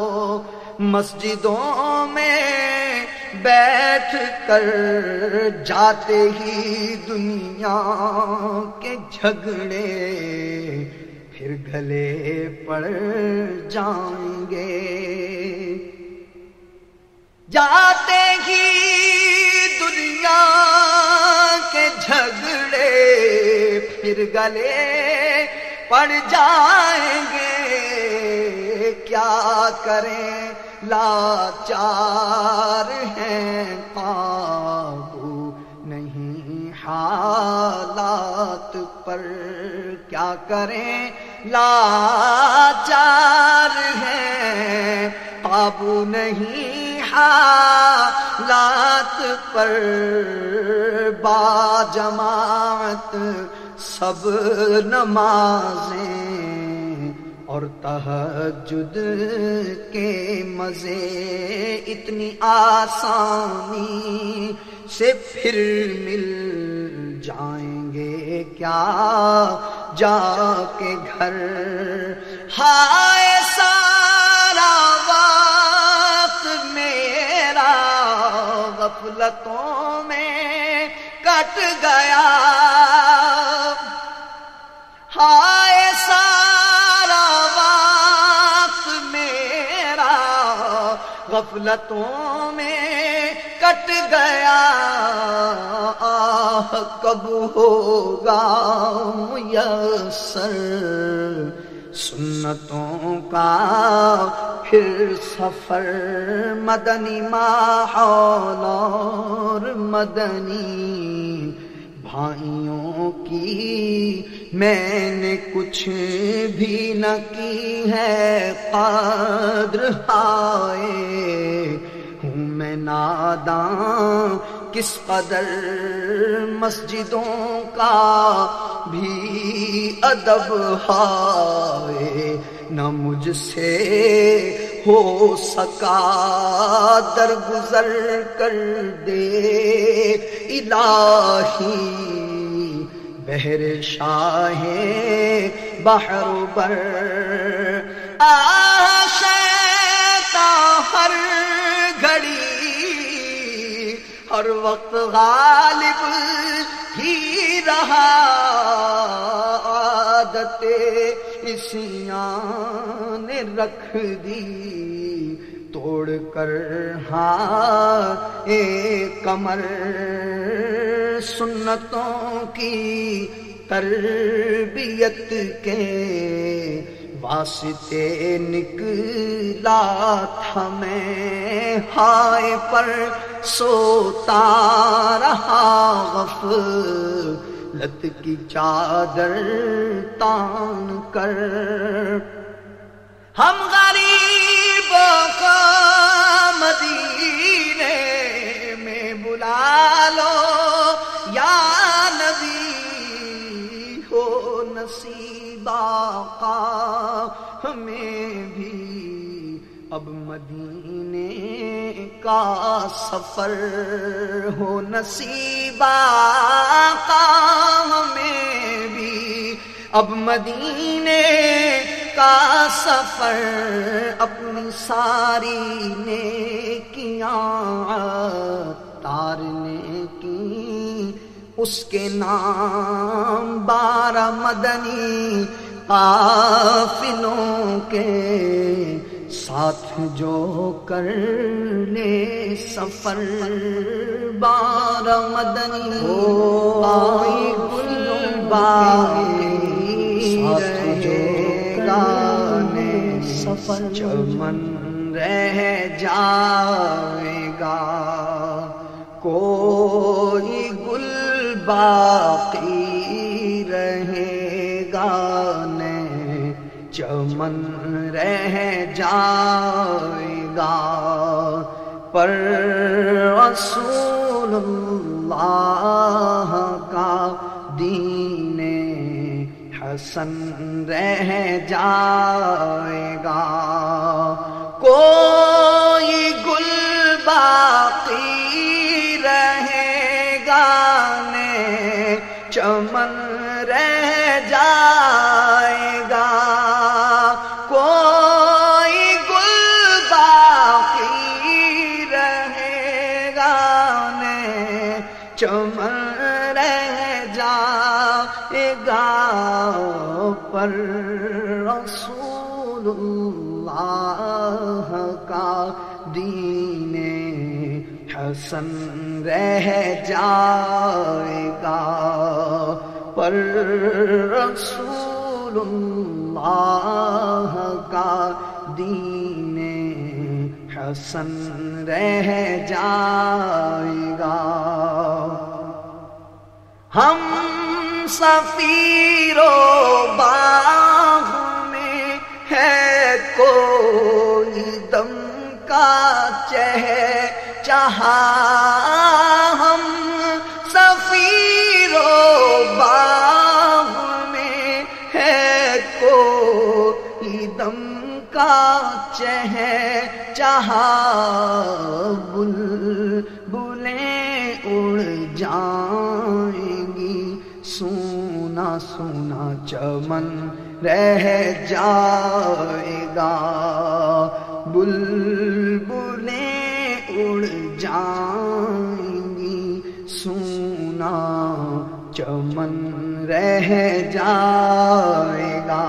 مسجدوں میں بیٹھ کر، جاتے ہی دنیا کے جھگڑے پھر گلے پڑ جائیں گے، جاتے ہی دنیا کے جھگڑے پھر گلے پڑ جائیں گے، کیا کریں لاچار ہیں قابو نہیں حالات پر، کیا کریں لاچار ہیں قابو نہیں حالات پر، با جماعت سب نمازیں اور تہجد کے مزے اتنی آسانی سے پھر مل جائیں گے کیا جا کے گھر، ہائے سارا وقت میرا غفلتوں میں کٹ گیا، آئے سارا وقت میرا غفلتوں میں کٹ گیا، کب ہوگا میسر سنتوں کا پھر سفر، مدنی ماحول اور مدنی بھائیوں کی میں نے کچھ بھی نہ کی ہے قدر، ہائے ہوں میں ناداں کس قدر، مسجدوں کا بھی ادب، ہائے نہ مجھ سے ہو سکا درگزر، کر دے الہی بحر شاہ بحر بر، شیطان ہر گھڑی ہر وقت غالب ہی رہا، عادت عصیاں نے رکھ دی توڑ کر ہاں کمر، سنتوں کی تربیت کے واسطے نکلا تھا میں، ہائے پر سوتا رہا غفلت کی چادر تان کر، ہم غریبوں کو مدینے میں بلا لو یا نبی، ہو نصیب آقا ہمیں بھی اب مدینے کا سفر، ہو نصیب آقا ہمیں بھی اب مدینے کا سفر، اپنی ساری نیکیاں عطار نے کی اس کے نام، 12 مدنی قافلوں کے ساتھ جو کر لے سفر، 12 مدنی قافلوں ساتھ جو سفر، چمن رہ جائے گا کوئی گل باقی رہے گا نہیں، چمن رہ جائے گا پر رسول اللہ کا دین حسن رہ جائے گا، کوئی گل باقی رہے گا نے چمن رہ جائے گا، کوئی گل باقی رہے گا نے چمن رہ جائے گا، پر رسول اللہ کا دین حسن رہ جائے گا، پر رسول اللہ کا دین حسن رہ جائے گا، ہم سفیر و باغ میں ہے کوئی دم کا چہچہا، ہم سفیر و باغ میں ہے کوئی دم کا چہچہا، بلبلیں اڑ جائیں گی، سونا سونا چمن رہ جائے گا، بلبلیں اڑ جائیں گی، سونا چمن رہ جائے گا۔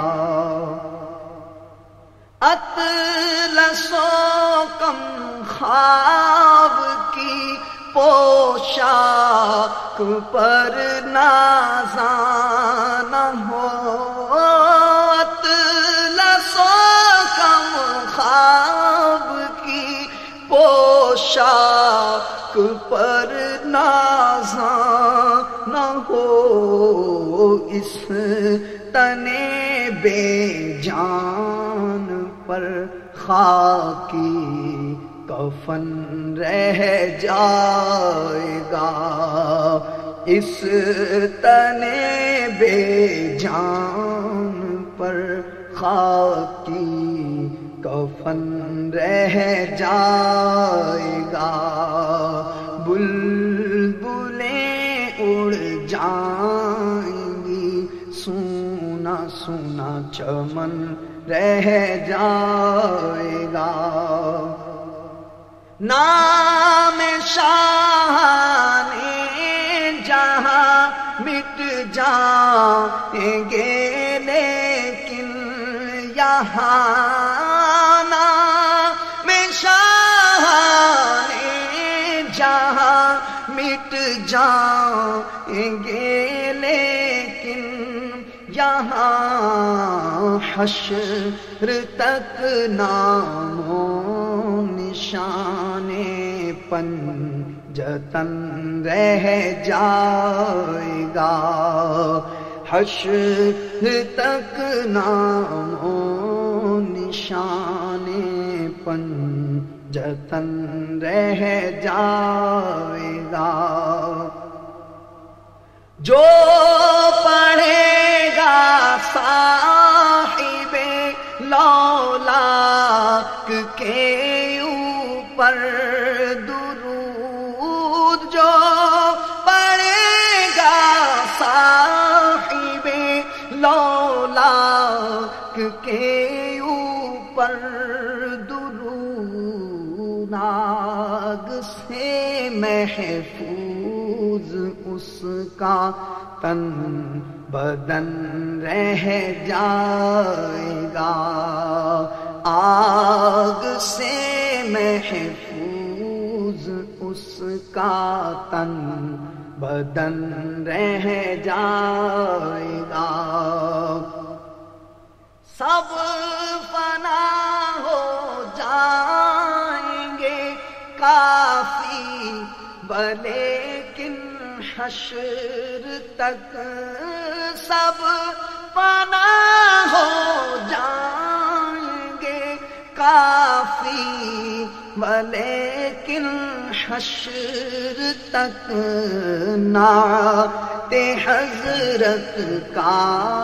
اطلس و کم خواب کی پوشاک پر نازاں نہ ہو، اطلس و کم خواب کی پوشاک پر نازاں نہ ہو، اس تنے بے جان پر خاکی کفن رہ جائے گا۔ اس تنے بے جان پر خاکی کفن رہ جائے گا۔ بلبلیں اڑ جائیں گی، سونا سونا چمن رہ جائے گا۔ نام شاہانے جہاں مٹ جائیں گے، لیکن یہاں نام شاہانے جہاں مٹ جائیں گے، لیکن یہاں حشر تک نام و نشان پنجتن رہ جائے گا۔ حشر تک نام و نشان پنجتن رہ جائے گا۔ جو پڑھے گا صاحب لولاک کے اوپر درود، جو پڑھے گا صاحب لولاک کے اوپر درود، آگ سے محفوظ اس کا تن بدن رہ جائے گا۔ آگ سے محفوظ اس کا تن بدن رہ جائے گا۔ سب فنا ہو جائیں گے کافی، لیکن حشر تک سب فنا ہو جائیں گے کافی، لیکن حشر تک نعت حضرت کا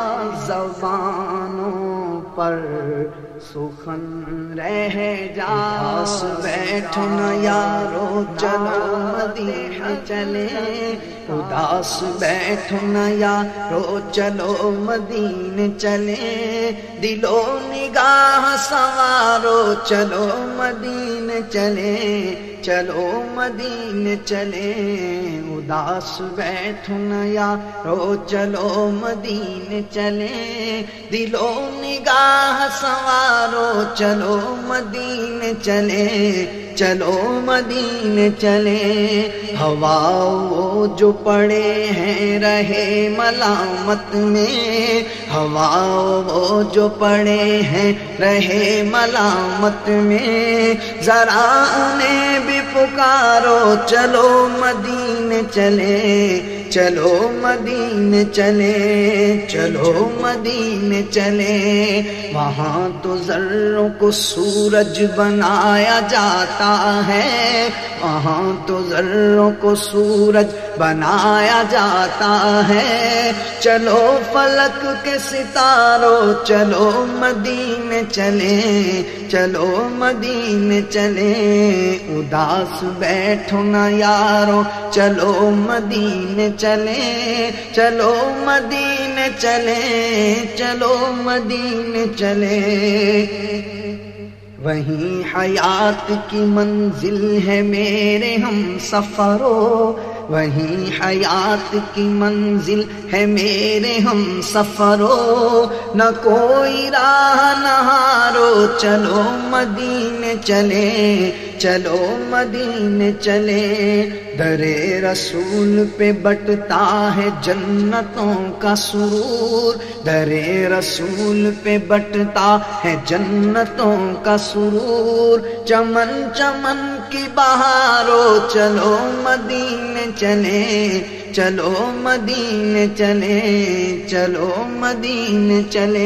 زبانوں پر سخن رہ جائے۔ بیٹھو نہ یارو چلو مدینہ چلے، اداس بیٹھو نہ یارو چلو مدینہ چلے، دلو نگاہ سوارو چلو مدینہ چلے، چلو مدینہ چلے۔ اداس بیٹھو نہ یارو چلو مدینہ چلے، دلو نگاہ سوارو چلو مدینہ چلے، چلو مدینہ چلے۔ ہوا وہ جو پڑے ہیں رہے ملامت میں، ہوا وہ جو پڑے ہیں رہے ملامت میں، ذرا انہیں بھی پکارو چلو مدینہ چلے، چلو مدینہ چلے، چلو مدینہ چلے۔ وہاں تو ذروں کو سورج بنایا جاتا ہے، وہاں تو ذروں کو سورج بنایا جاتا ہے، چلو فلک کے ستاروں چلو مدینہ چلے، چلو مدینہ چلے۔ اداس بیٹھو نہ یارو چلو مدینہ چلے، چلو مدینہ چلے، چلو مدینہ چلے۔ وہیں حیات کی منزل ہے میرے ہم سفرو، وہیں حیات کی منزل ہے میرے ہم سفرو، نہ کوئی راہ نہارو، چلو مدینے چلے، چلو مدینے چلے۔ در رسول پہ بٹتا ہے جنتوں کا سرور، در رسول پہ بٹتا ہے جنتوں کا سرور۔ چمن چمن کی بہارو، چلو مدینے چلے، چلو مدینے چلے، چلو مدینے چلے۔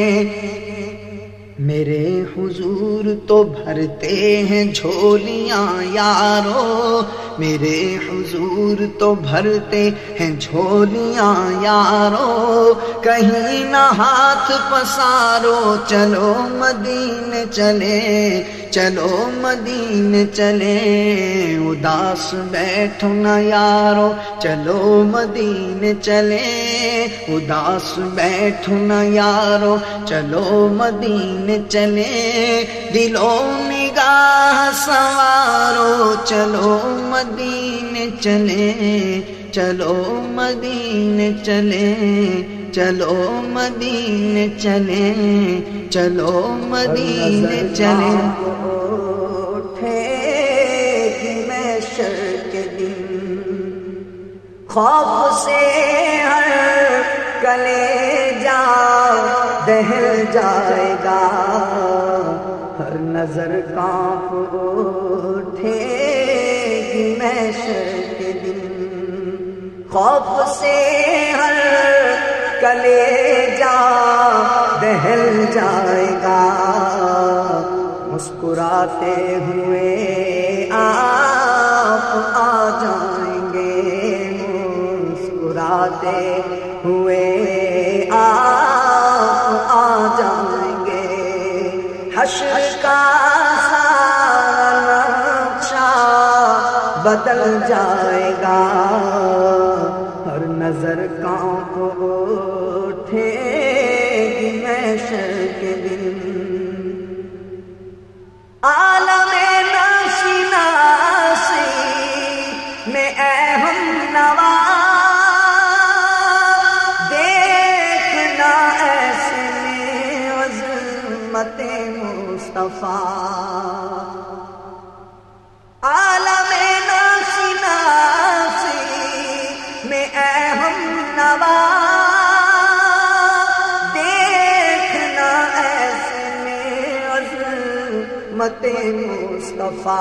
میرے حضور تو بھرتے ہیں جھولیاں یارو، میرے حضور تو بھرتے ہیں جھولیاں یارو، کہیں نہ ہاتھ پسارو، چلو مدینے چلے، چلو مدینے چلے۔ اداس بیٹھو نہ یارو، چلو مدینے چلے، اداس بیٹھو نہ یارو، چلو مدینے چلے۔ دلو نگاہ سوارو، چلو مدینے چلے، چلو مدینے چلے، چلو مدینے چلے، چلو مدینے چلے۔ اٹھے کہ محشر کے دن خوف سے ہر کلیجہ دہل جائے گا، ہر نظر کانپ اٹھے کہ محشر کے دن خوف سے ہر کلیجہ دہل جائے گا۔ مسکراتے ہوئے آپ آ جائیں گے، مسکراتے ہوئے آپ آ جائیں گے۔ حشر کا سارا نقشہ بدل جائے گا، ہر نظر کانپ اٹھے گی محشر کے دن۔ عالم ناشناسی میں اے ہم نوا دیکھنا ایسے میں عظمت مصطفیٰ، عالم ناشناسی میں اے ہم نوا دیکھنا ایسے میں عظمت مصطفیٰ۔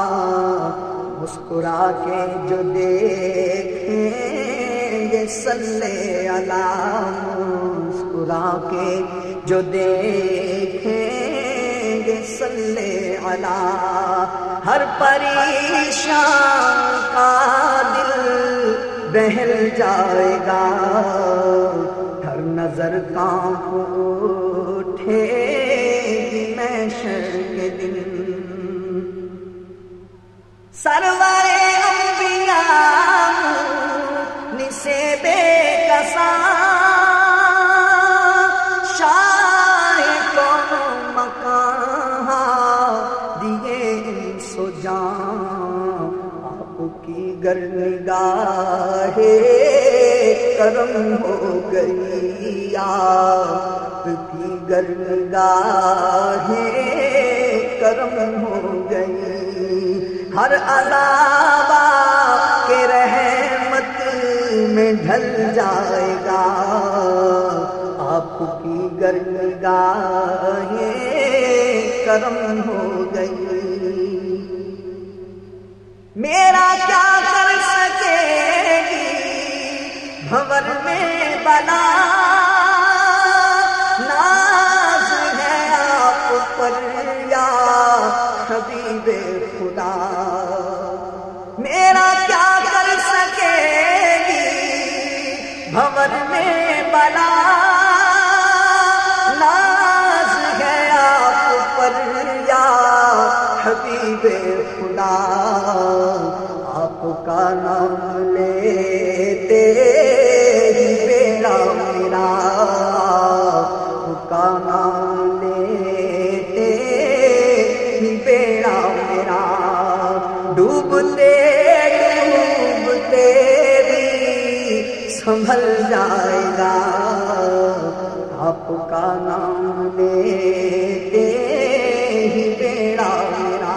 مسکرا کے جو دیکھیں گے صلی اللہ، مسکرا کے جو دیکھیں گے صلی اللہ، ہر پریشان کا دل بہل جائے گا، ہر نظر کانپ اٹھے گی محشر کے دن۔ سرور انبیاء نسے بے کساں، شاہ کون مکان دیے انس و جان، آپ کی گر نگاہ کرم ہو گئی، آپ کی گر نگاہ کرم ہو گئی، ہر عذاب کے رحمت میں ڈھل جائے گا، آپ کی گر نگاہ کرم ہو گئی۔ میرا کیا کر سکے گی بھور میں بلا، ناز ہے آپ پر یا حبیب خدا، میرا کیا کر سکے گی بھور میں بلا، ناز ہے آپ پر یا حبیب خدا، آپ کا نام لیتے ہی بیڑا میرا، آپ کا نام لیتے ہی بیڑا میرا، ڈوبتے ڈوبتے سنبھل جائے گا، آپ کا نام لیتے ہی بیڑا میرا،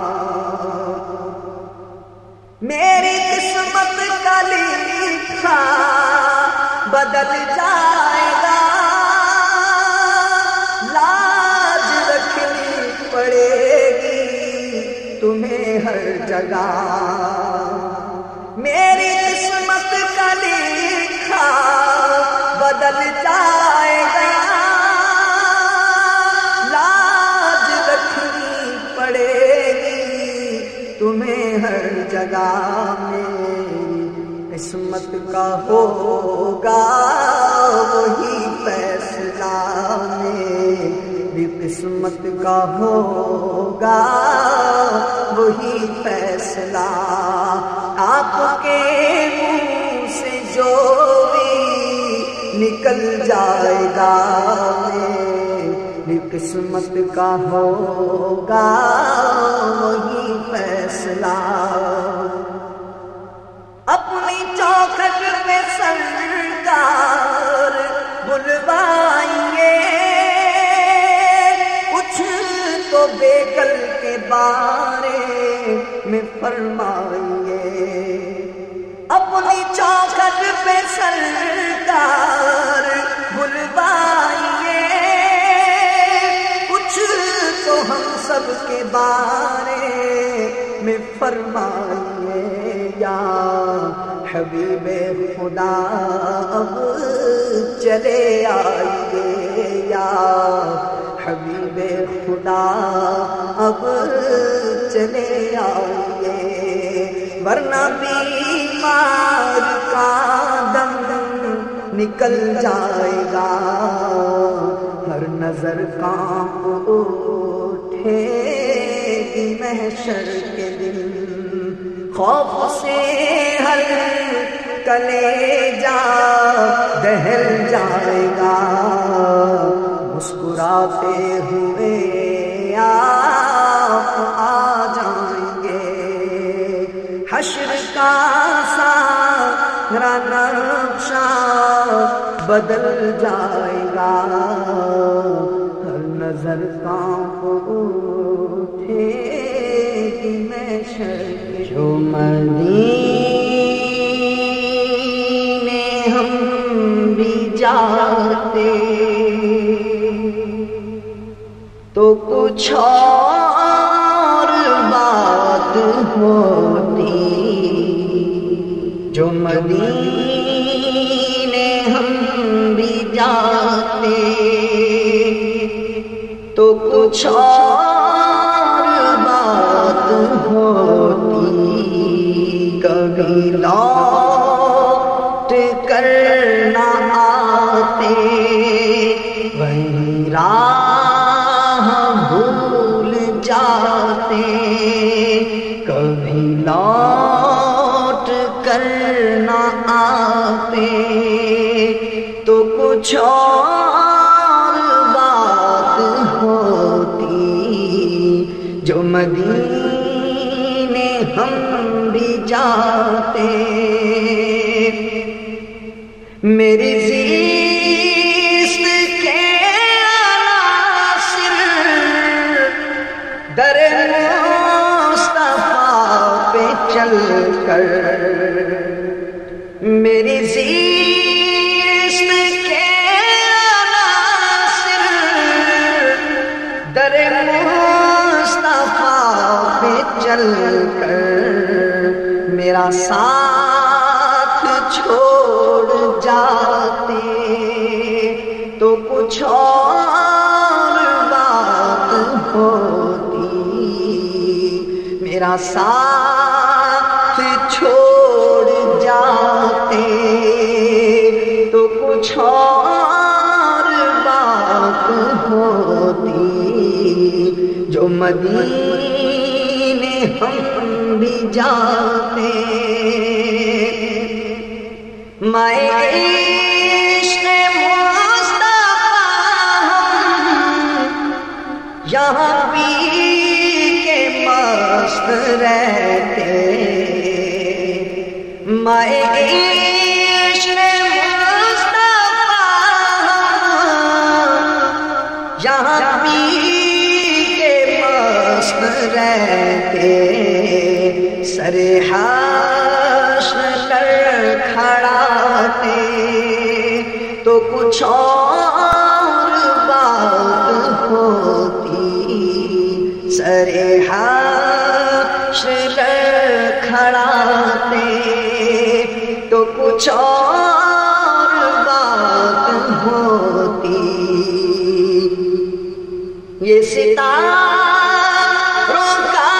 میری قسمت کا لکھا بدل جائے گا، لاج رکھنی پڑے گی تمہیں ہر جگہ، میری قسمت کا لکھا بدل جائے گا، لاج رکھنی پڑے گی تمہیں ہر جگہ، میری قسمت کا ہوگا وہی فیصلہ، میری قسمت کا ہوگا وہی فیصلہ، آپ کے منہ سے جو بھی نکل جائے گا، میری قسمت کا ہوگا وہی فیصلہ، اپنی چوکھٹ پہ سرکار بلوائیے، کچھ تو بیکل کے بارے میں فرمائیے، اپنی چوکھٹ پہ سرکار بلوائیے، کچھ تو ہم سب کے بارے میں فرمائیے، یا حبیب خدا اب چلے آئیے، یا حبیب خدا اب چلے آئیے، ورنہ بیمار کا دم نکل جائے گا، ہر نظر کانپ اٹھے گی محشر کے دن، خوف سے ہر کلیجہ دہل جائے گا، مسکراتے ہوئے آپ آ جائیں گے، حشر کا سارا نقشہ بدل جائے گا، ہر نظر کانپ اٹھے گی محشر کے، جو مدینے ہم بھی جاتے تو کچھ اور بات ہوتی، جو مدینے ہم بھی جاتے تو کچھ اور بات ہوتی، کبھی لوٹ کر نہ آتے، وہیں راہ بھول جاتے، کبھی لوٹ کر نہ آتے تو کچھ اور بات ہوتی، جو مدینے ہم بھی جاتے، میری زیست کے عناصر در مصطفیٰ پہ چل کر، میری زیست کے عناصر در مصطفیٰ پہ چل کر، میرا ساتھ چھوڑ جاتے تو کچھ اور بات ہوتی، میرا ساتھ چھوڑ جاتے تو کچھ اور بات ہوتی، جو مدینے ہم بھی جاتے، میں عشق مصطفیٰ ہم یہاں پی کے مست رہتے، میں عشق جہاں پی کے مست رہتے سر حشر لڑکھڑاتے تو کچھ اور بات ہوتی، سر حشر لڑکھڑاتے تو کچھ اور بات ہوتی۔ یہ ستاروں کا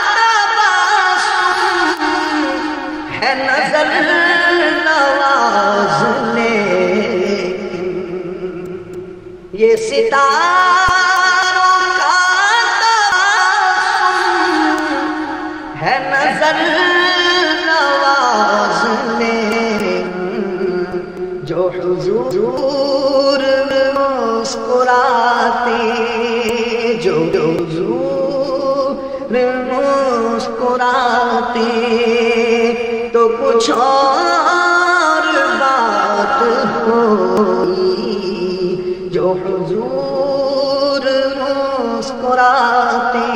تبسم ہے نظر نواز لیکن، یہ ستاروں کا تبسم ہے نظر نواز لیکن، جو حضور مسکراتے، جو حضور مسکراتے تو کچھ اور بات ہوئی، جو حضور مسکراتے۔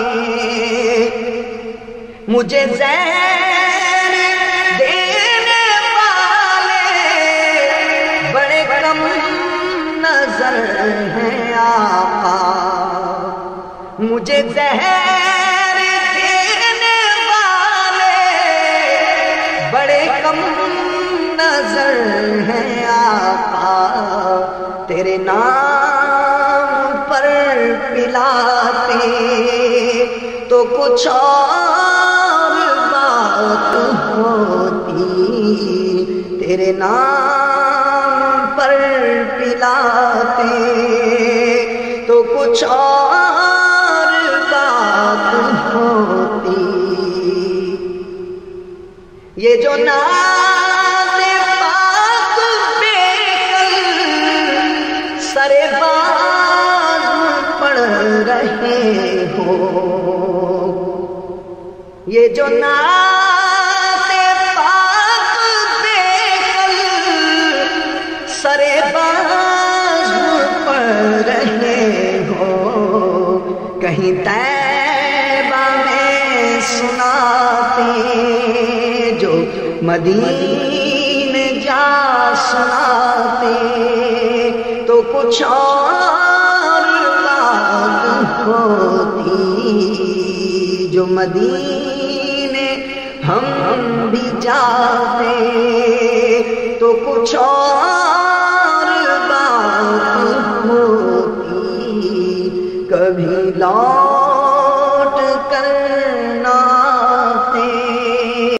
مجھے زہر دینے والے بڑے کم نظر ہیں آقا، مجھے زہر دینے والے بڑے کم نظر ہیں آقا، تیرے نام پر پلاتے تو کچھ اور بات ہوتی، تیرے نام پر پلاتے تو کچھ اور بات ہوتی۔ یہ جو ناز پاک بے کل سر باز پڑھ رہے ہو، یہ جو ناز پاک بے کل سر باز پڑھ رہے ہو، کہیں طیبہ میں سناتے جو مدینے جا سناتے تو کچھ اور بات ہوتی، جو مدینے ہم بھی جاتے تو کچھ اور بات ہوتی۔ کبھی لا